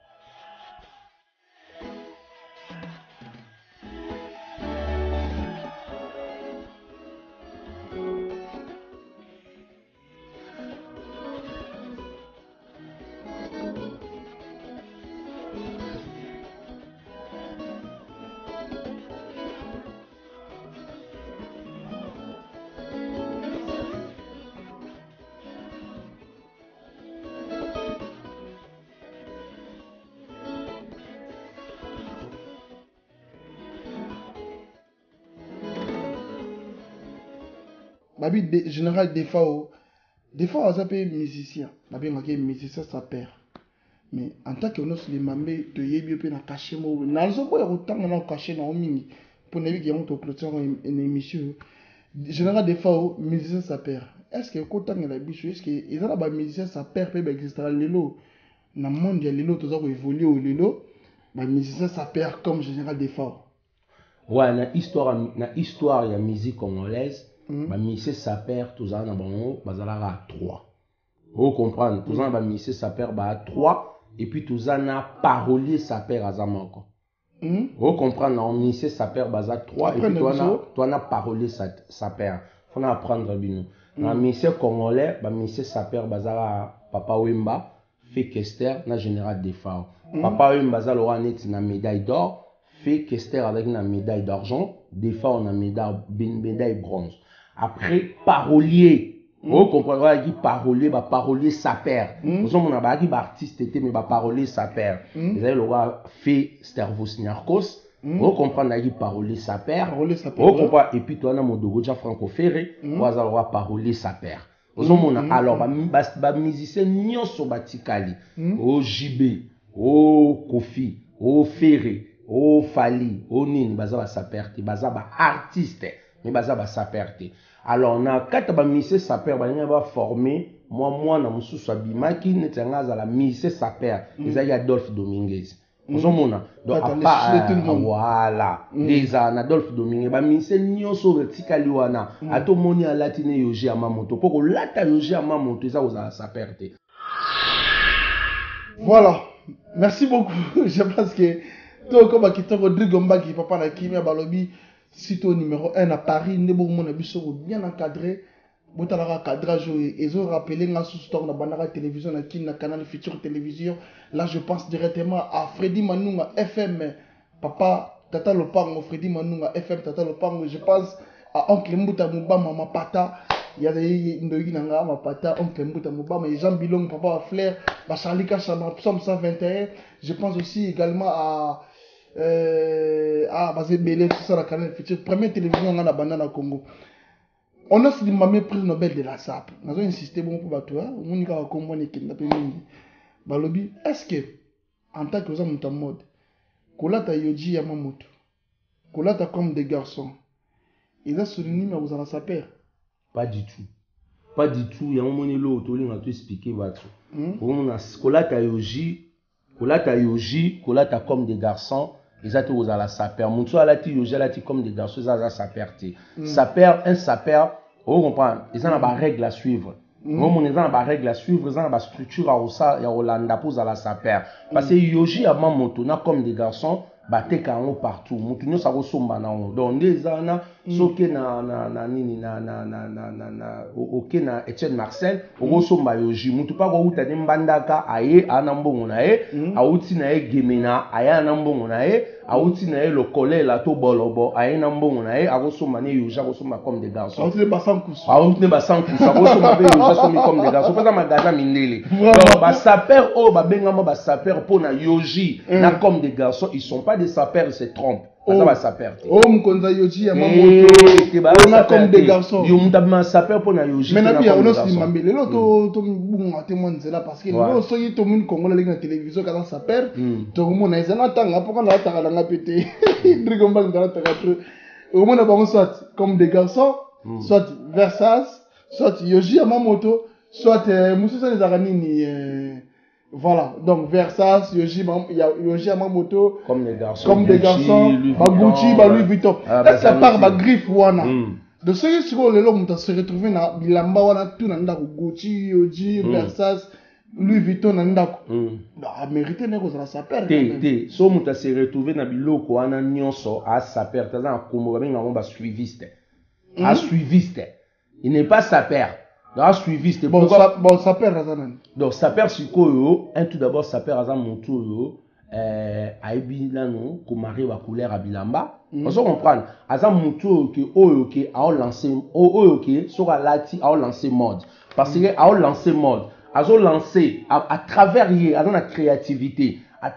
Babi de, général des Fao, des fois on s'appelle musicien, babi on musicien ça perd. Mais en tant que nous les mamé de yebi pe na caché mo, na zo boy autant na caché na omini pour ne pas que on clôture une émission. Général des Fao, musicien ça perd. Est-ce que quand on la biche, est-ce que ils ont ba musicien ça perd pe existera lelo na monde ya lelo tozo évoluer au lelo, ba musicien ça perd comme général des Fao. Ouais, na histoire na histoire ya musique congolaise. Ba musicien ça perd tous en bon bazala à trois. Vous comprenez, tous en ba musicien ça perd ba à trois et puis tous en a parolier ça perd à zamoko. Vous comprenez, en musicien ça perd ba à trois et puis toi na toi na parolier ça ça perd. Faut apprendre bino. Na musicien congolais ba musicien ça perd bazala Papa Wemba fait Kester na général des Fao. Papa Wemba bazala aura net na médaille d'or, fait Kester avec na médaille d'argent, des Fao na médaille médaille bronze. Après, parolier. Mm. Vous comprenez, qui parolier, bah, parolier, ça perd. Vous savez, on a dit, artiste, mais bah, parolier, ça perd. Vous avez le roi fait Stervos Niarkos. Vous comprenez, qui parolier, ça perd. Vous comprenez, et puis, toi, on a mon dogoja franco-ferré. Vous avez le roi parolier, ça perd. Vous savez, alors, bah, musicien, nyon so batikali. Au J B, au Kofi, au Ferré, au Fali, au Nin, bah, ça perd. Bah, artiste. Mais bah, ça ça perd. Alors, on a quatre musiciens ça perd, on va former. Moi, moi, na musu sabima qui n'est pas la musicien ça perd. Ils ont Adolphe Dominguez. Vous avez donc voilà. Les Adolphe Dominguez, bah musicien nyon so vertical wana. Ato moni à latine yoji à mamoto. Pour lata yoji à mamoto, ça vous a ça perd. Voilà. Merci beaucoup. Je pense que tout comme qui Rodrigo Mbaki papa na Kimia Balobi. Sitôt numéro un à Paris, nous avons bien encadré. Vous avez un cadrage et ils ont rappelé nga sous-store na banara télévision na kin na canal Future Télévision. Là, je pense directement à Freddy Manunga F M. Papa Tata Lopango, Freddy Manunga F M Tata Lopango. Je pense à Oncle Mbuta Mubama Mapata. Il y a des Ndogi Nanga Mapata, Oncle Mbuta Mubama et Jean Bilong, Papa Flair, Bachalika Chama, Psalm cent vingt et un. Je pense aussi également à Euh, ah, bah c'est Belé, tout ça, la canal Future. Première télévision, on a la banane à Congo. On a aussi le prix Nobel de la S A P. On a insisté bon pour battre. On a compris qu'il n'a pas mis. Balobi, est-ce que, en tant que homme en mode, Kolata Yoji Yamamoto, Kolata comme des garçons, il a souligné, mais vous en avez sa père? Pas du tout. Pas du tout. Il y a un moment où on a tout expliqué. On a Kolata Yoji. Kolata Yoji, Kolata comme des garçons, ils ont tous à la saper. Mon tour à la ti Yoji, à la ti comme des garçons, ils ont à la saper. Saper, un saper, vous comprenez, ils ont des règles à suivre. Ils ont des règles à suivre, ils ont des structures à osa, il y a Hollanda pour à la saper. Parce que Yoji a mon moto, comme des garçons, batte kango partout. Mutunyo sa resomba na on. Donc des ana soke na na na nini na na na na na na oke na Etienne Marcel, resomba Yoji. Mutu pa ko uta mbandaka aye ana mbongo na ye, auti na ye gemena aye ana mbongo na ye, auti na ye le collet la to bolobo aye na mbongo na ye, resomba ne Yoji resomba comme des garçons. Auti ne basankus. Auti ne basankus, resomba be Yoji somi comme des garçons. Pesa magaza mindele. Donc ba saper o ba benga mo ba saper pona Yoji na comme des garçons, ils sont pas des sapeurs, ils se trompent. baza ba saper te oh mkonza yoji ya mamoto on a comme des garçons yo mutaba saper pour na yoji mais na bien on se limambe lelo to to bunga te monzela parce que lelo so yito mun kongola leki na télévision kana saper to mona ezana tanga poko na takala nga pété Drigomba ngala takatro au moins bango soit comme des garçons soit Versace soit yoji ya mamoto soit mususa les aranini voilà, donc Versace, Yoji, Yoji Yamamoto, comme des garçons, comme des garçons, Gucci, Louis Vuitton. Là, ça part ma griffe, wana. De ce qui se le long, se retrouver na bilamba wana tout nanda Gucci, Yoji, Versace, Louis Vuitton nanda. Ah, mérité n'est-ce pas ça perd. Té, té, so muta se retrouver na biloko wana nyonso a sa perd, ça en combo benga on ba suiviste. A suiviste. Il n'est pas sa perd. Donc, suivi, c'était bon, ça, bon, ça perd Razanan. Donc, ça perd sur quoi, un tout d'abord, ça perd Razan Montoyo, euh, Aïbi Lano, Komari wa couleur à Bilamba. On se comprend. Razan Montoyo, qui, oh, qui, a lancé, oh, oh, qui, sera lati, a lancé mode. Parce que, a lancé mode. A lancé, à, à travers, à la créativité.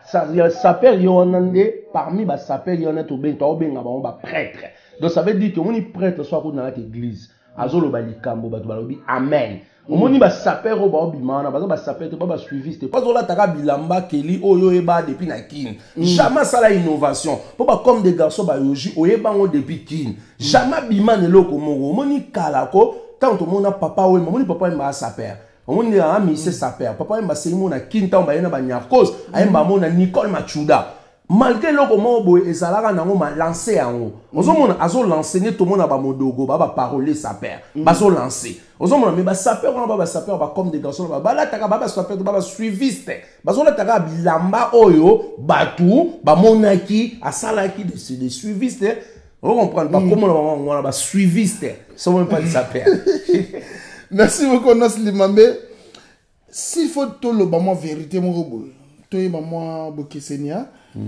Ça perd, il y en a parmi, bah, ça perd, il y en a tout bien, tout bien, bah, prêtre. Donc, ça veut dire que, on est prêtre, soit dans l'église. Azolo balikambo batu balobi amen. Omoni ba saper o ba obimana ba ba saper te ba ba suiviste pas zola taka bilamba keli oyo eba depuis na kin. Jamais ça la innovation. Pour pas comme des garçons ba yoji oyeba ngo depuis kin. Jamais bimane loko moko. Omoni kala ko tant to mona papa o omoni papa mba saper. Omoni a mi se saper. Papa mba se mona kin tant ba yena ba nyakos ayemba mona Nicole Machuda. Malgré le comment boy et ça là on m'a lancé en haut. Aux hommes azo lancé ne tout le monde a ba modogo ba ba parler sa père. Ba zo lancé. Aux hommes mais ba sa père on ba ba sa père ba comme des garçons ba ba la taka ba ba sa père ba ba suiviste. Ba zo la taka bilamba oyo batu ba monaki asalaki de de suiviste. On comprend pas comment on a ba suiviste. Ça même pas de sa père. Merci beaucoup Nos Limambe. S'il faut tout le bama vérité mon robot. Toi maman Bokesenia.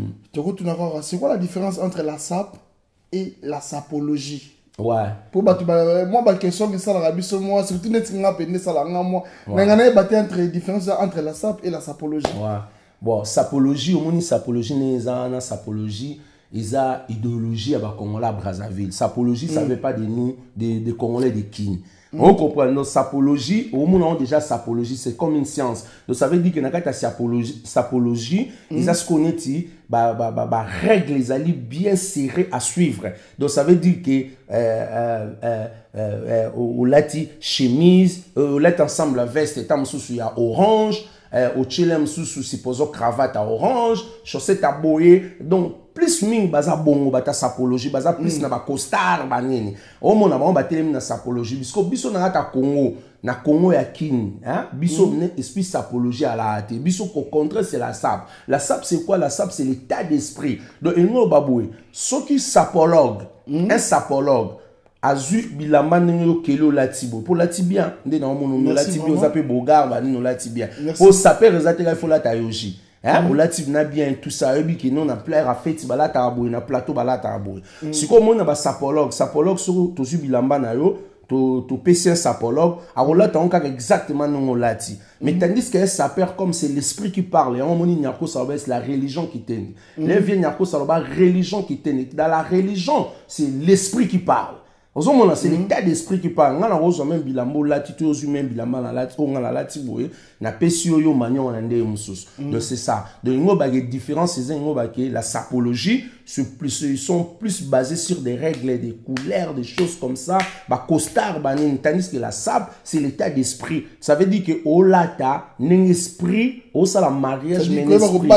C'est quoi la différence entre la sape et la sapologie? Ouais. Pour battre moi ma question que ça la rabi sur moi surtout net nga pende ça la nga moi. Mais nga na battre entre différence entre la sape et la sapologie. Ouais. Bon, sapologie au moins sapologie n'est pas sapologie, ils a idéologie à Congolais à Brazzaville. Sapologie ça veut pas de nous des des Congolais des King. On comprend, nos sapologie, au moins on déjà sapologie, c'est comme une science. Donc ça veut dire que dans la sapologie, sapologie, ils ont ce qu'on dit, bah, bah, bah, bah, règles, les alliés bien serrées à suivre. Donc ça veut dire que, euh, euh, euh, euh, au lati chemise, au lati ensemble la veste, et tam sous il y a orange, au chilem sous supposons cravate à orange, chaussette à boyer, donc plus ming baza bongo bata sapologie baza plus na ba costard banini o mona ba batelemi na sapologie bisko biso na ta Congo na Congo ya kin hein biso ne esprit sapologie à la te biso au contraire c'est la sape. La sape c'est quoi? La sape c'est l'état d'esprit. Donc eno baboué ce qui sapologue un sapologue azu bilamba nyo kelo latibo pour latibien ndé na mono latibio zape bogar ba no latibien pour saper rezatela il faut la tayoji. Hein, on l'a bien tout ça, et puis que nous on a plaire à fait, bala taraboué, na plateau bala taraboué. Si comme on a ba sapologue, sapologue sur tout su bilamba na yo, to to P C un sapologue, alors là t'as encore exactement non on l'a dit. Mais tandis que ça perd comme c'est l'esprit qui parle, et on moni nyako ça c'est la religion qui t'aime. Les vieux nyako ça la religion qui t'aime. Dans la religion, c'est l'esprit qui parle. C'est l'état d'esprit qui parle. On a reçu même bilambo là, tu te reçu même bilamba là, on a là, tu vois, na pesio yo manion on a des musus. Donc c'est ça. Donc il y a des différences, c'est que la sapologie, ils sont plus basés sur des règles, des couleurs, des choses comme ça. Bah costard, bah tandis que la sape, c'est l'état d'esprit. Ça veut dire que au lata, n'un esprit, au ça la mariage, mais l'esprit.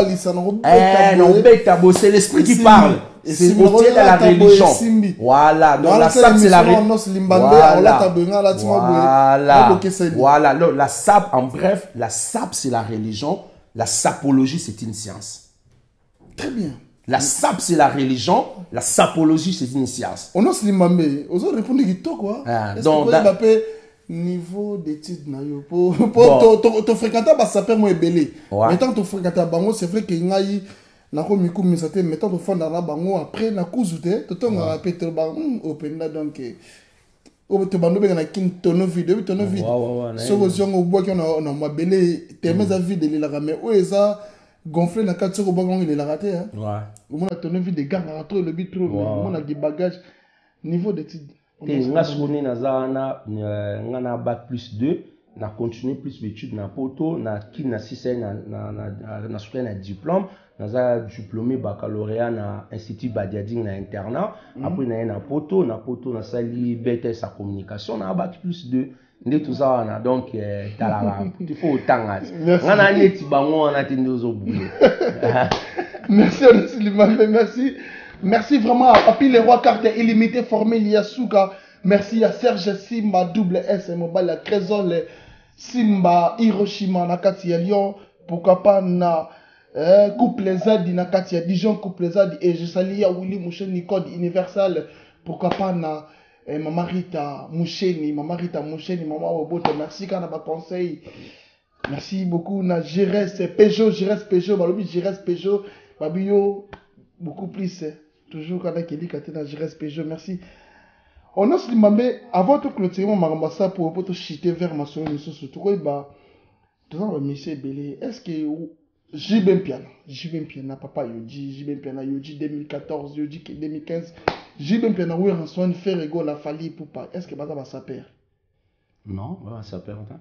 Eh non, c'est l'esprit qui parle. C'est au de la religion. Voilà. Donc la sape c'est la religion. Voilà. Voilà. Voilà. La sape, en bref, la sape c'est la religion. La sapologie c'est une science. Très bien. La sape c'est la religion. La sapologie c'est une science. On a ce limambe. On a répondu qui toi quoi. Donc niveau d'études pour pour te fréquenter bah ça perd moins belé. Mais tant que tu fréquentes bango c'est vrai que ngai na ko miku misate mettons au fond dans la bango après na kuzute to to nga peter ba open da donc o te bando be na kin tono vidéo tono vidéo so go zongo bo ki na na mabele te mes avis de la mais o eza gonflé na quatre soko bango il est raté hein. Ouais. On a tourné vite des gars na trop le bit trop on a des bagages niveau d'études. Te nga soni na zana nga bac plus deux na continuer plus d'études na poto na ki na six na na na na soutien na diplôme na za diplômé baccalauréat na institut Badiading na internat après na na poto na poto na sali B T S à communication na bac plus deux ndé tout ça na donc talala il faut autant nga na neti bango na tende zo boulé. Merci Limambe, merci. Merci vraiment à Papi les rois carte illimitée formé Yasuka. Merci à Serge Simba double S mobile à Crésol Simba Hiroshima Nakati à Lyon. Pourquoi pas na eh, couple Zadi Nakati à Dijon couple Zadi et je salue à Willy Moucheni code universal. Pourquoi pas na eh, Mama Rita Moucheni Mama Rita Moucheni Mama Obote. Merci quand on a conseil. Merci beaucoup na Gérès Peugeot Gérès Peugeot Balobi Gérès Peugeot Babio beaucoup plus. Toujours quand il dit que je respecte, merci. On a se demandé, avant de clôturer mon marambassa pour pour te chiter vers ma soeur, monsieur surtout, bah, tout ça, monsieur Belé, est-ce que j'ai bien piano, j'ai bien piano, papa Yoji, j'ai bien piano, Yoji deux mille quatorze, Yoji deux mille quinze, j'ai bien piano, oui, en soin, faire égaux la fali pour pas, est-ce que bah, ça va ça perd? Non, bah, ça perd, hein.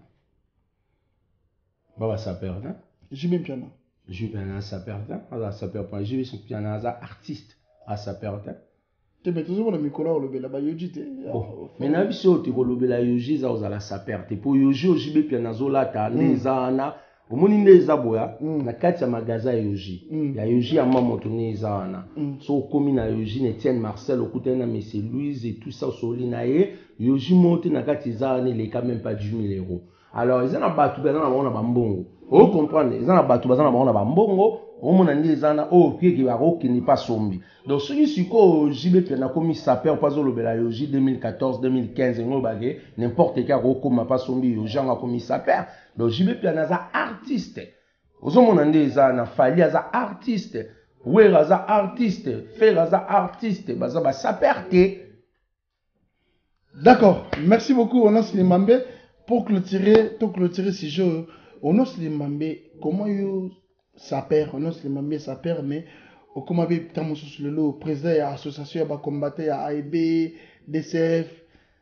Bah, ça perd, hein. J'ai bien piano. J'ai bien piano, ça perd, hein. Ça perd pas, j'ai bien piano, artiste. À sa perte. Tu mets toujours le micro là, le là-bas, Yoji. Mais na biso te kolobela Yoji za ozala sa perte. Pour Yoji ojibe pia nazola ta neza na omoni neza boya na kati ya magasin Yoji. Ya Yoji ya mama moto neza na. So komi na Yoji na Etienne Marcel okutana na Monsieur Louise et tout ça soli na ye Yoji monte na kati za na les quand même pas dix mille euros. Alors ils en a battu ben na ba mbongo. O comprendre, ils en a battu ben na ba mbongo. On m'a dit zana oh qui qui va qui n'est pas sombi donc celui ci ko jibe pena comme saper pas le bela yoji deux mille quatorze deux mille quinze ngo bagé n'importe qui roko ma pas sombi yo janga comme saper donc jibe pena za artiste ozo mona ndi zana fali za artiste wera za artiste fera za artiste baza ba saperte. D'accord, merci beaucoup Onos Limambe pour clôturer pour clôturer ce jeu. Onos Limambe comment yo ça perd, on se demande ça perd, mais au comme avait tant sur le président de l'association va combattre à A E B, D C F.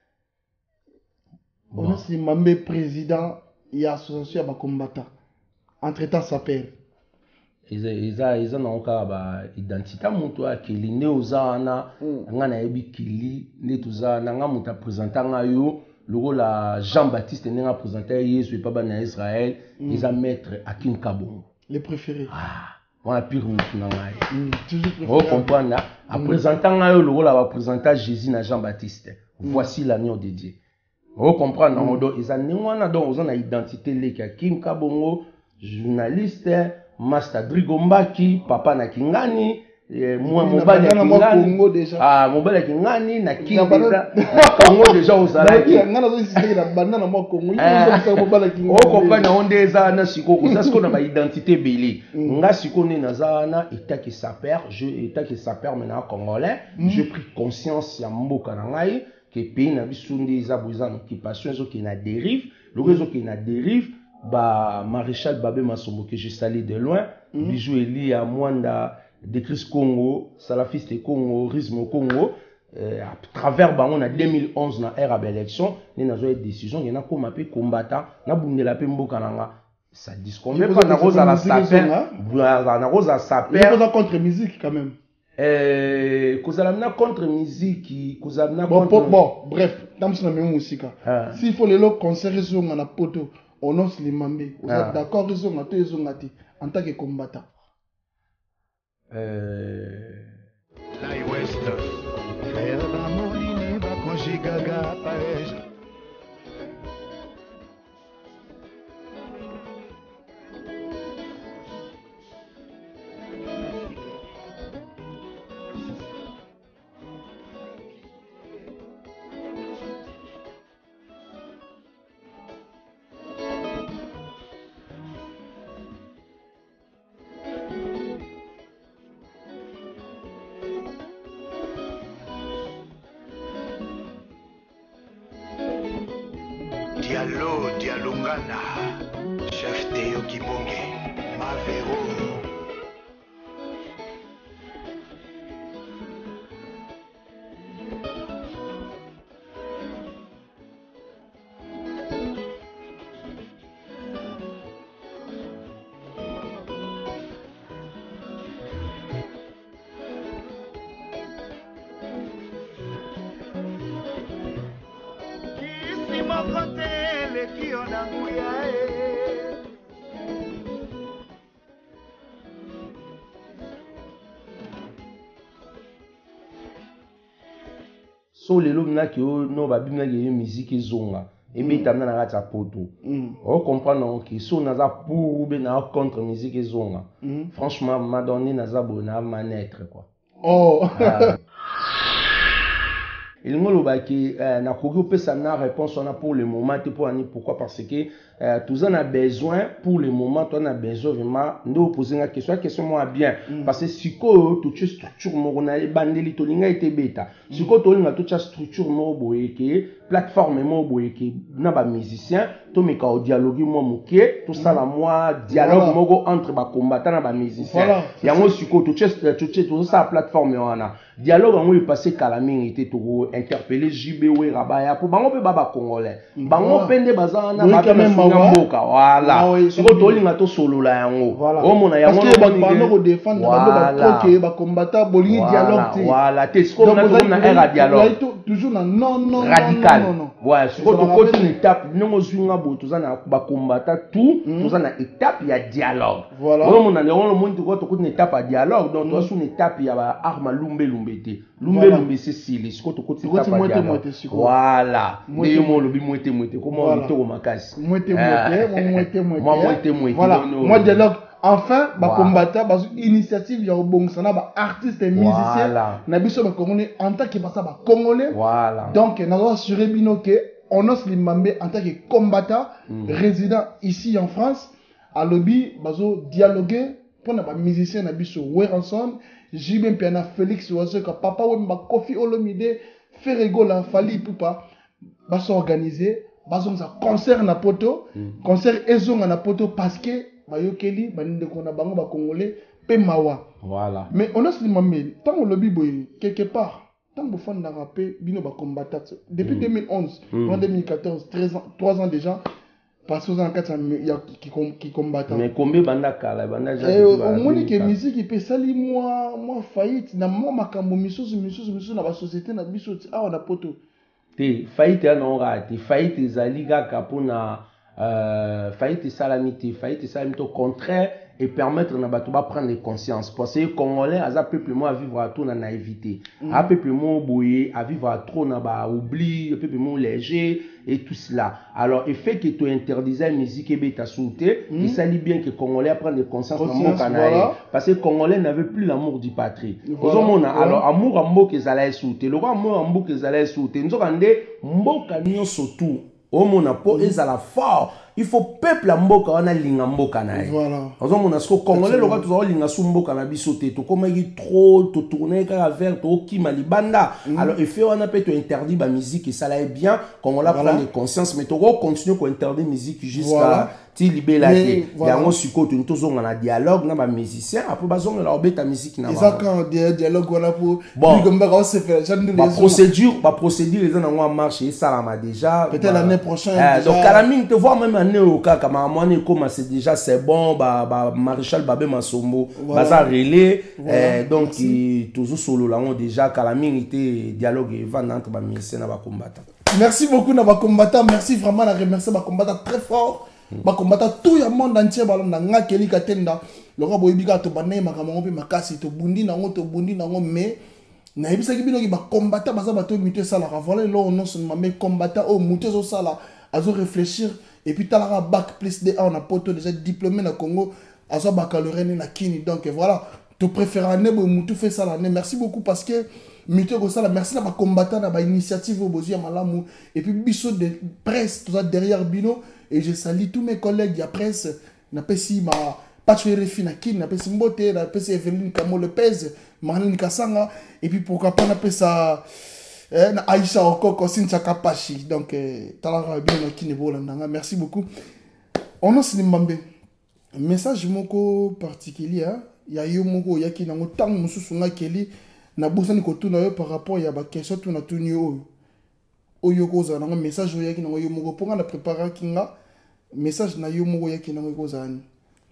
On se demande président et l'association va combattre. Entre temps ça perd. Ils ils ils ont encore ba identité monto a kili ne ozana ngana yebi kili ne tuzana nga muta présenter ngayo logo la Jean-Baptiste nenga présenter Yesu et pas na Israël, ils a maître Akin Kabongo. Les préférés. Ah, on a pire mutu na ngai. Mm, toujours préféré. Vous comprenez là? À présenter ngayo logo la va présenter Jésus na Jean-Baptiste. Voici l'agneau de Dieu. Vous comprenez non donc ils a ningwana donc ils ont une identité les Akin Kabongo, journaliste, Master Drigombaki, papa na Kingani. Moi mobile ya Congo déjà ah mobile ya Kingani na Kinga Congo déjà uzalaki ngana zo sisi na banana mo Congo yo mobile ya Kinga o compagnie ondeza na siko kusasiko na ba identité beli nga siko ni nazana état qui s'appelle je état qui s'appelle maintenant congolais je pris conscience ya mboka na ngai que pays na bisundi za buza occupation zo qui na dérive le réseau qui na dérive ba maréchal Babé Masombo que je salue de loin bijou Eli à Mwanda de Chris Congo, salafiste Congo, Risme Congo, euh, à travers bah, on a deux mille onze na ère à l'élection, nous avons une décision, il y en a comme un peu combattant, na bunde la pe mboka nanga, ça disconvient pas na rose à la saper, na rose à saper. Il y a contre musique quand même. Euh, cause la na contre musique, cause la na contre. Bon, bon, bref, dans ce même musique. S'il faut les lots concert ils ont na poto, on ose les mamber. Vous êtes d'accord ils ont na to ils ont ngati en tant que combattant. Euh... La West, frère Bamolini, Bakonjigaga, Paris. Diallo, Dialungana, chef Théo Kibonge, Mavero. mokote eleki yo na nguya e. So lelo mnaki o no ba bimna ge musique zonga et bi tamna na rata poto. On comprend que so naza pour be na contre musique zonga. Franchement m'a donné naza bona manêtre quoi. Oh. Il ngolo ba ki na kogi opesa na réponse on a pour le moment te pour ani pourquoi parce que euh, tous on a besoin pour le moment on a besoin vraiment de poser une question question moi bien mm. parce que si ko toute structure mo na bandeli to linga été bêta si ko to linga toute structure mo boye ke plateforme mo boye ke na ba musicien to me ka dialogue mo moké tout ça la moi dialogue voilà. Mogo entre ba combattant na ba musicien voilà, yango si ko toute toute tout ça plateforme wana dialogue on est passé Kalaming était to interpeller J B W Rabaya pour bango pe baba congolais bango pende bazana ba mboka voilà siko to linga to solo la yango o mona yango parce que bango ko défendre bango ba troquer ba combattre bolingi dialogue te voilà te siko na to na era dialogue toujours na non non radical voilà siko to côté une étape non zunga bo to na ba combattre tout to na étape ya dialogue voilà o mona yango mo to ko une étape ya dialogue donc to sur une étape ya ba arma lumbe lumbe te lumbe lumbe c'est sili siko to ko étape ya dialogue voilà mais mo lobi moite moite comment on to makasi moite moite moite moite voilà moi dialogue enfin ba combattant ba initiative ya obongana ba artiste et musicien na biso ba congolais en tant que basa ba congolais voilà donc na doit assurer bino que Onos Limambe en tant que combattant résident ici en France à lobby bazo dialoguer pour na ba musicien na biso Weranson Jibem Piana Félix Oazoka papa Wemba Kofi Olomide Ferrego la Fali Poupa va s'organiser bazo un concert na poto mm. concert ezonga na poto parce que bayokeli baninde kona bango ba congolais pe mawa voilà mais on a se demandé tant on lobby boy quelque part tant bo fan na rapper bino ba combattant depuis mm. deux mille onze mm. en deux mille quatorze treize ans trois ans déjà parce que en quatre il y a qui qui combattant mais combien banda kala banda ja au moins que musique peut sali moi moi faillite na moi makambo misoso misoso misoso na ba société na biso ah on a poto te faillite non rate faillite zaliga kapuna euh faillite salamité faillite salamité au contraire et permettre na bato ba prendre conscience parce que congolais aza peuple moi vivre à tout na naïveté a peuple moi boyer à vivre à trop na ba oubli peuple moi léger et tout cela alors et fait que tu interdisais musique et beta sauté il s'allie bien que congolais prendre conscience na mon canal parce que congolais n'avait plus l'amour du patrie voilà. Alors amour ambo que zala sauté le amour ambo que zala sauté nzokande mboka nyonso tout au mona po ezala fort il faut peuple à mboka wana linga mboka na ye voilà ozo mona sko congolais loka to linga su mboka na biso te to koma yi trop to tourner ka vers to kima libanda alors il fait wana pe to interdit ba musique et ça là est bien congolais prendre conscience mais to continue ko interdire musique jusqu'à ti libela te yango siko to ntozo na dialogue na ba musicien après bazonga la obeta musique na ba ça quand dialogue wana pour bigomba ko se faire genre les procédure ba procédure les en en marche et ça là déjà peut-être l'année prochaine donc Kalaming te voir même année au cas comme moi comme c'est déjà c'est bon ba ba maréchal Babé Masombo baza relais donc toujours solo là on déjà Kalaming était dialogue et vend entre ba musicien na ba combattant. Merci beaucoup na ba combattant, merci vraiment na remercier ba combattant très fort. Ba combattant tout le monde entier ba na ngakeli katenda le rabo ibika to banay makambo pe makasi to bundi na ngo to bundi na ngo mais na ebisa ki bino ki ba combattant baza ba to muté ça la voilà là on se mais combattant au muté zo ça là azo réfléchir et puis talara bac plus de on a poto déjà diplômé na Congo azo baccalauréat na kini donc voilà tu préfères année bo mutu fait ça l'année merci beaucoup parce que muté ko ça la merci na ba combattant na ba initiative au bozu ya malamu et puis biso de presse tout ça derrière bino et je salue tous mes collègues de presse na pesi ma Patrick Fina Kin na pesi Mbote na pesi Eveline Kamo Lopez Marlene Kasanga et puis pourquoi pas na pesa eh, na Aïcha Okoko Sincha Kapashi donc eh, talara bien na Kinebo landanga merci beaucoup on a Slimambe message moko particulier il y a yo moko ya ki na ngotang mususu nga keli na bosani ko tuna yo par rapport ya ba question tuna tuni yo oyo koza na message oyo ya ki na yo moko ponga na préparer kinga message na yo moko ya ki na ko zani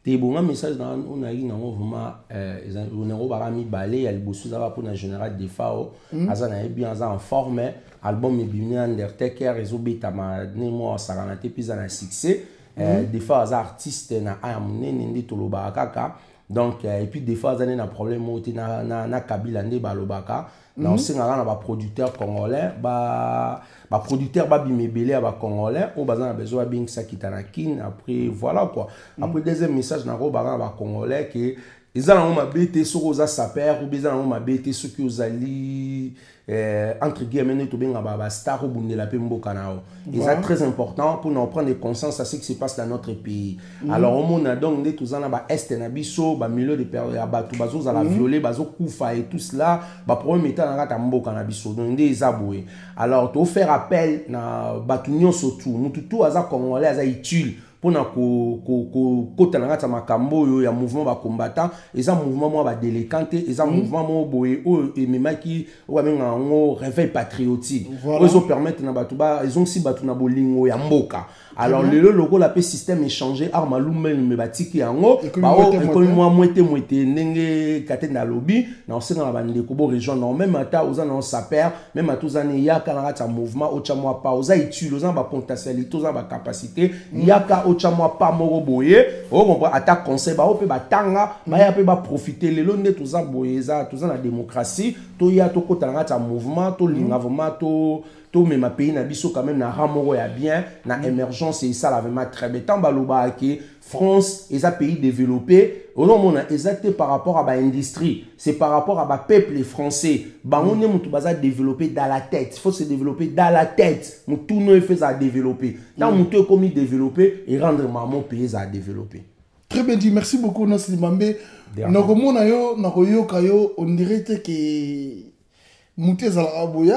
Te bon un message dans on a eu dans vraiment euh on est au barami balé elle bossu ça va pour la général des fao azana e bien en forme album e bien Undertaker réseau beta ma ne moi ça na te puis na succès des fois az artiste na amne ndi toloba kaka donc et puis des fois azana na problème oti na na na kabila ndi balobaka donc c'est na ba producteur congolais ba ba producteur ba bimebele ba congolais ou bazana besoin bien ça qui tanakin après voilà quoi après deuxième message na ko ba ba congolais que ils ont ma bête sur aux saper ou bien ma bête sur que aux ali entre guillemets tout bien ba star ou bunde la pembo kanao et c'est très important pour nous prendre conscience à ce qui se passe dans notre pays. Alors au monde donc des tous en ba est na biso ba milieu de période ba tout bazo za la violer bazo kufa et tout cela ba problème état na kata mboka na biso donc des aboué. Alors to faire appel na batunyo surtout nous tout aza congolais aza utile pour na ko ko ko kota na ngata makambo yo ya mouvement ba combattant eza mouvement mo ba délécanté eza mouvement mo boye o et memaki o amenga ngo réveil patriotique ils ont permettre na batu ba ils ont si batu na bolingo ya mboka. Alors le logo la pe système échangé arma lumel me batiki yango ba o ko mo moite moite ndenge katenda lobby na osena na bande ko bo région non même ata oza na saper même atuzani yaka na ngata mouvement o chamwa pa oza utile oza ba potentialité oza ba capacité yaka chamwa pa moko boye o comprend attaque conseil ba o pe batanga ba ya pe ba profiter lelo nde toza boye za toza na démocratie to ya to kota na ngata mouvement to linga vraiment to to même pays na biso quand même na ramoro ya bien na émergence et ça la vraiment très bien tant baloba que France est un pays développé au nom on a exacté par rapport à ba industrie c'est par rapport à ba peuple français ba on est mutu baza développer dans la tête il faut se développer dans la tête mutu no fait ça développer tant mutu comme développer et rendre maman pays à développer. Très bien dit, merci beaucoup Nancy Mambe. Nakomona yo nakoyoka yo on dirait que mutu za la aboya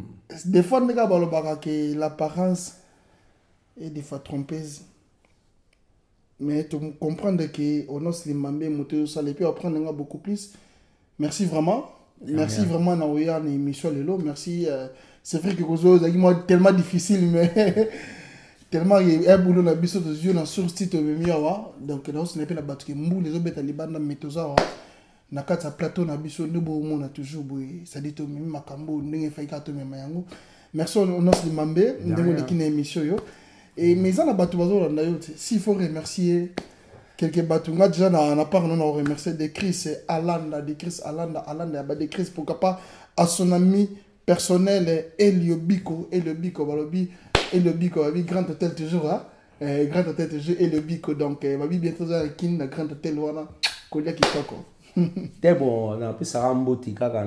des fois nega balobaka que l'apparence est des fois trompeuse. Mais tu comprends que on a les membres moto ça les peut apprendre beaucoup plus. Merci vraiment. Merci yeah. Vraiment na oya na émission lelo. Merci euh, c'est vrai que kozo moi tellement difficile mais tellement il y a un boulot na biso de yeux na sur site miawa donc là ce n'est pas la battu que mbou les obeta libanda metoza na kata plateau na biso ndebo mo na toujours boy ça dit to mimi makambo ndenge faika to mema yango. Merci on a les membres ndemo le kina émission yo. Et mais en abattu bazo na yo s'il faut remercier quelques batunga déjà na na part on a remercié de Chris Alanda de Chris Alanda Alanda ba de Chris pourquoi pas à son ami personnel Elio Biko Elio Biko balobi Elio Biko ba grand hôtel toujours hein eh, grand hôtel toujours Elio Biko donc ba bi bientôt za kin na grand hôtel wana kolia kitoko t'es bon na pe saramboti kaka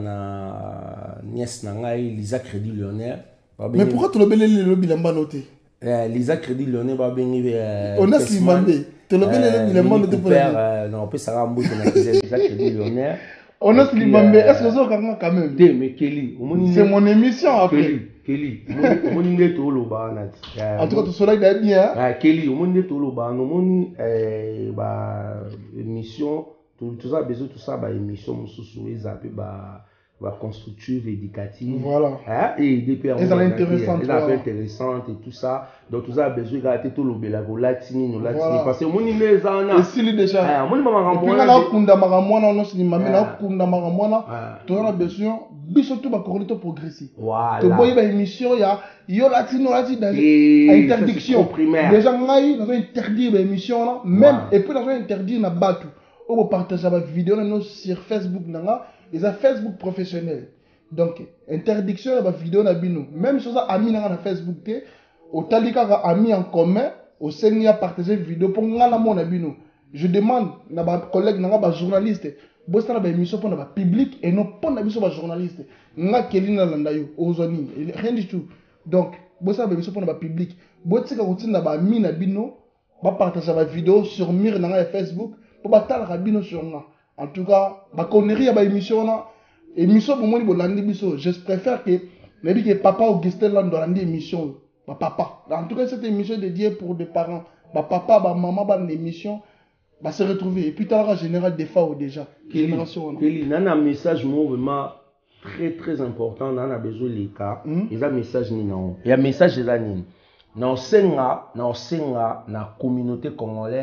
na nièce na ngai Lisa Crédit Lyonnais mais pourquoi tu le belé le lobby lamba noté Euh, Lisa Crédit Lyonnais va bengi euh, on a slimandé te le bengi le monde de père non peut ça rambo on a Lisa Crédit Lyonnais on a slimandé est-ce que ça quand même té mais Kelly c'est mon émission après Kelly on ngi to lo ba na en tout cas tout cela est bien ah Kelly on ngi to lo ba no moni euh ba émission tout tout ça besoin tout ça ba émission mususu ezapé ba la construction éducative voilà hein? Et des pères elles sont intéressantes elles sont intéressantes et tout ça donc tout ça besoin de garder tout le belago latini no latini voilà. Parce que mon les ana et si déjà ah mon mama puis là on kunda maramwana on se dit mama na kunda maramwana tu as besoin biso tout ba correcto progresser voilà to boy ba émission ya yo latino latino dans interdiction déjà ngai nous interdire ba émission là même et puis nous interdire na batu on partage la vidéo sur Facebook nanga ils ont Facebook professionnel donc interdiction de la vidéo na bino même chose ami na Facebook té au talika ami en commun au seigneur partager vidéo pour ngala mona bino je demande na ba collègue na ba journaliste bossa na ba émission pour na ba public et non pour na biso ba journaliste nga kelina landa yo ozoni rien du tout donc bossa ba émission pour na ba public botika kotinda ba ami na bino ba partager ba vidéo sur mur na Facebook pour ba tala bino sur nga. En tout cas, ma connerie à ma émission là, émission pour moi ni bolandi biso. Je préfère que maybe que papa Augustin là doit rendre émission. Ma papa. En tout cas, cette émission est dédiée pour des parents. Ma papa, ma maman, ma émission, va se retrouver. Et puis t'as la général des fois déjà. Génération. Kelly, il y a un message vraiment très très important. On a besoin les cas. Il y a un message ni non. Il y a un message de la nine. Dans Senga, dans Senga, dans la communauté congolaise.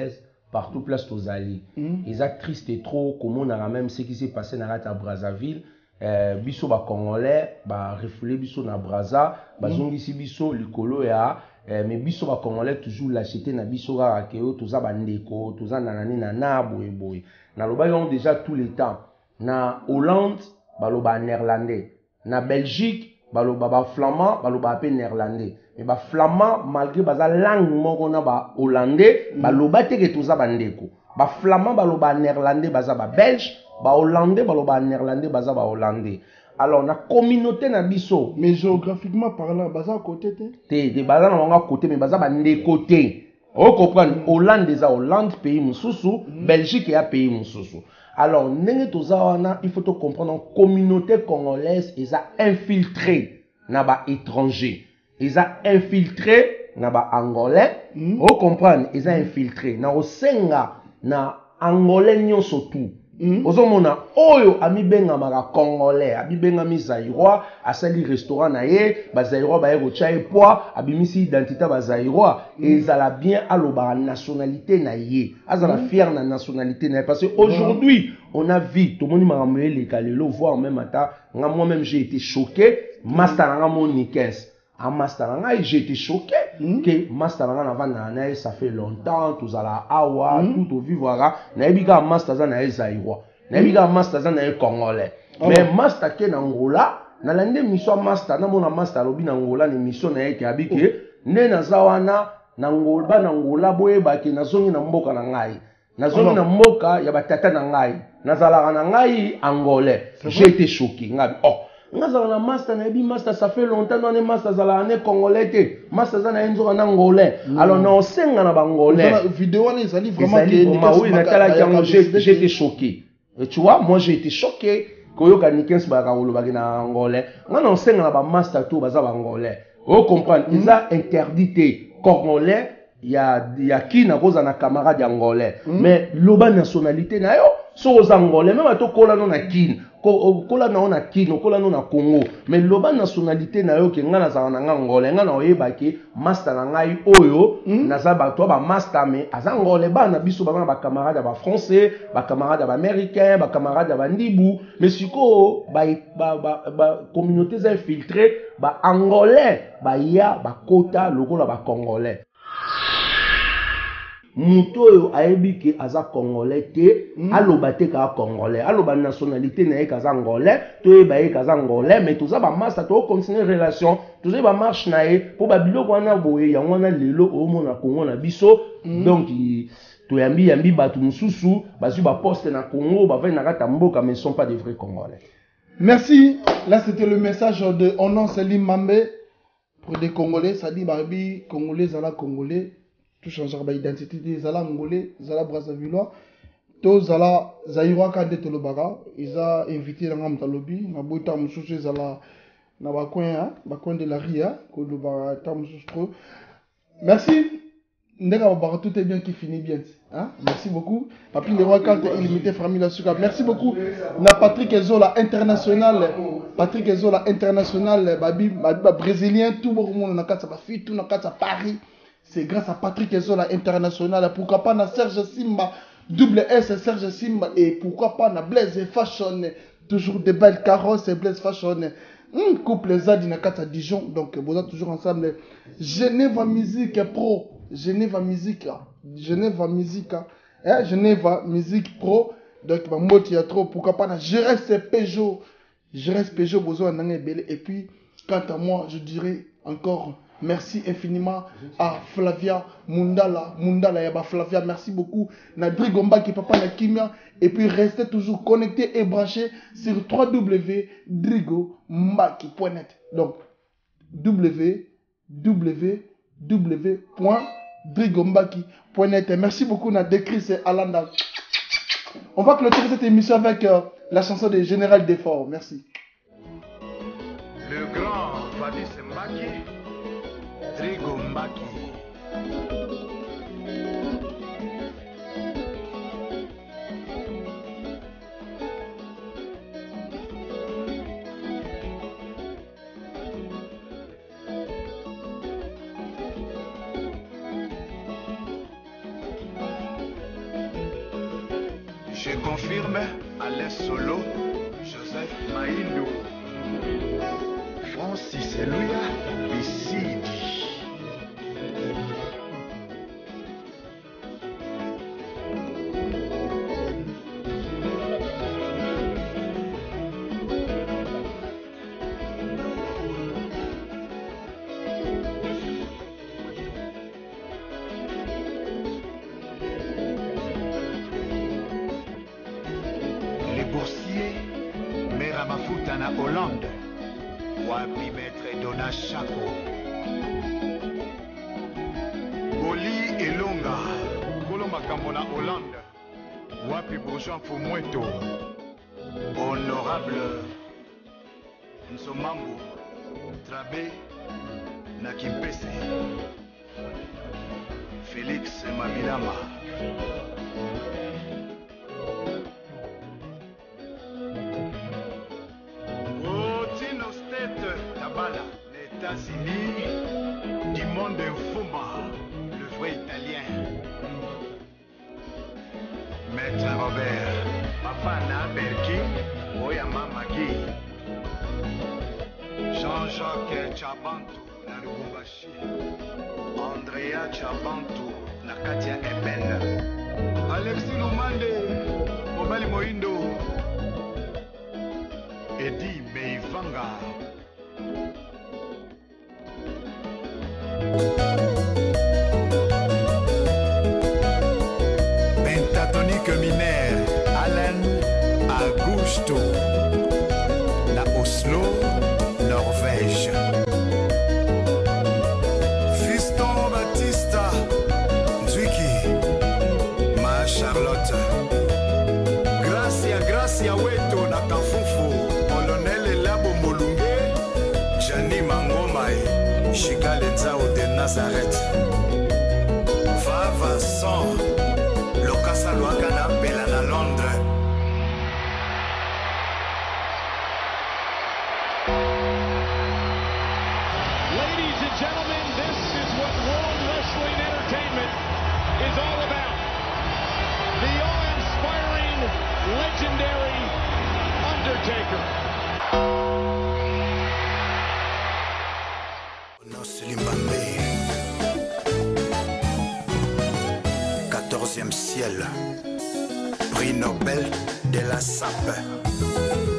partout place tozali. Ils sont tristes et trop, comme on a même ce qui s'est passé dans la Brazzaville. Euh, biso ba Congolais, ba refoulé biso na Brazza, ba zongisi biso likolo ya, euh, mais biso ba Congolais toujours l'acheter na biso ga rakeo, toza ba ndeko, toza nanani nana boye boye. Na loba yon déjà tous les temps. Na Hollande, ba loba néerlandais. Na Belgique, ba loba ba flamand, ba loba pe néerlandais. Mais ba flamand malgré baza langue moko na ba hollandais, ba loba te ke toza ba ndeko. Ba flamand ba loba néerlandais baza ba belge. Ba hollandais baloba néerlandais baza ba hollandais. Alors na communauté na biso, mais géographiquement parlant baza à côté te te de baza na wanga côté mais baza ba ndeko te. On comprend Hollande za Hollande pays mususu, Belgique ya pays mususu. Alors ndenge toza wana, il faut te comprendre communauté congolaise eza infiltré na ba étranger. Eza infiltré na ba angolais. Mm. On comprend eza infiltré na osenga na angolais nyonso tout. Mm. Ozomona oyo amibenga maka congolais abibenga mi zaïrois asali restaurant na ye ba zaïrois ba yeko chaye poa abimisi identité ba zaïrois mm. ezala bien aloba nationalité na ye azala mm. fier na nationalité na ye parce que aujourd'hui mm. on a vu tout le monde m'a ramené les kalelo voir même ata nga moi même j'ai été choqué master nga mon nikens à master nga j'ai été choqué mm. que master nga na vana na ça fait longtemps tous ala awa mm. tout au vivre na ebika master za na zaïrois na ebika master za na congolais oh. Mais master ke na Angola na lande mission master na mona master lobi na Angola ni mission na yeke abike oh. Ne na zawana na Angola ba na Angola boye ba ke na zongi na mboka na ngai na zongi oh. Na mboka ya batata na ngai na zalaka na ngai angolais j'ai été choqué ngabi oh ngazala na master na ebi master ça fait longtemps dans les master zala ne congolais te master za na enzo na angolais mm. Alors na osenga na bangolais la vidéo na ezali vraiment que oui na kala jango j'ai été choqué et tu vois moi j'ai été choqué koyoka nikens ba ka woloba na angolais ngana osenga na ba master tout baza bangolais o comprendre ils a interdité congolais ya ya ki na koza na camarade angolais mm. Mais loba nationalité na yo so aux angolais même to kola no na kin kola na ona kin kola no na Congo mais loba nationalité na yo ke ngana za na ngolais ngana oyeba ke master na ngai oyo mm. Na za ba to ba master mais azangolais ba na biso ba ba camarade ba français ba camarade ba américain ba camarade ba ndibu mais siko ba ba ba, ba communautés infiltrées ba angolais ba ya ba kota lokola ba congolais. Muto yo ayebi ke aza congolais te mm. Aloba te ka congolais aloba nationalité na ye kaza angolais to ye ba ye kaza angolais mais toza ba master to continuer relation toza ba marche na ye po ba biloko wana boye yango wana lelo o mona Congo na biso mm. Donc to yambi yambi batu mususu bazu ba poste na Congo ba va na kata mboka mais sont pas des vrais congolais. Merci. Là c'était le message de Onon Selim Mambe pour des congolais, ça dit barbi congolais zala congolais. Tout changer d'identité des zala angolais zala brazzavillois to zala zaïrois kande tolobara ils a invité dans mtalobi na bota mususu zala na ba coin ba coin de la ria ko do ba ta mususu trop. Merci ndeka ba tout est bien qui finit bien hein. Merci beaucoup papi les rois carte illimité famille la suka. Merci beaucoup na Patrick Ezola international Patrick Ezola international babi ba brésilien tout le monde na kata ba fi tout na kata Paris. C'est grâce à Patrick Ezola international. Pourquoi pas na Serge Simba, double S Serge Simba. Et pourquoi pas na Blaise Fashion. Toujours des belles carrosses et Blaise Fashion. Hum, couple Zadi na Kata Dijon. Donc, vous êtes toujours ensemble. Geneva Musique Pro. Geneva Musique. Geneva Musique. Hein? Geneva Musique Pro. Donc, bah, moi, il y a trop. Pourquoi pas na Je reste Peugeot. Je reste Peugeot. Besoin d'un belé. Et puis, quant à moi, je dirais encore. Merci infiniment à Flavia Mundala, Mundala Yaba Flavia, merci beaucoup. Na Drigomba qui papa na Kimia. Et puis restez toujours connectés et branchés sur w w w point drigombaki point net. Donc w w w point drigombaki point net. Merci beaucoup na Décris et Alanda. On va clôturer cette émission avec euh, la chanson des Général d'Effort. Merci. Le grand Vadis Mbaki. Drigombaki. Je confirme, Alain Solo, Joseph Maïndou, Francis Eluya, Bissidi. Na Hollande, wapi maître Dona Chako, Boli Elonga, Kolo Makambo na Hollande, wapi Bourgeois Fumweto, honorable Nsomambu, Trabe na Kimpese, Félix Mamilama. Les États-Unis du monde Fuma, le vrai italien. Maître Robert, Papa na Berkin, Oyama Magi. Jean-Jacques Chabantu, na Lubumbashi. Andrea Chabantu, na Katia Eben. Alexis Lumande, Mobali Moindo. Eddie Meivanga. Pentatonique Miner, Alain Augusto, na Oslo, Norvège. Fiston Baptista, Zwiki, ma Charlotte. Gracia, Gracia Weto, na Kafufu, Colonel Labo Molunge, Jani Mangomai. Chicalenza ou de Nazareth Vava son Lokasa Luakana Belana Londres. Ladies and gentlemen, this is what World Wrestling Entertainment is all about. The awe-inspiring, legendary Undertaker. Limbambe, quatorzième ciel, prix Nobel de la S A P.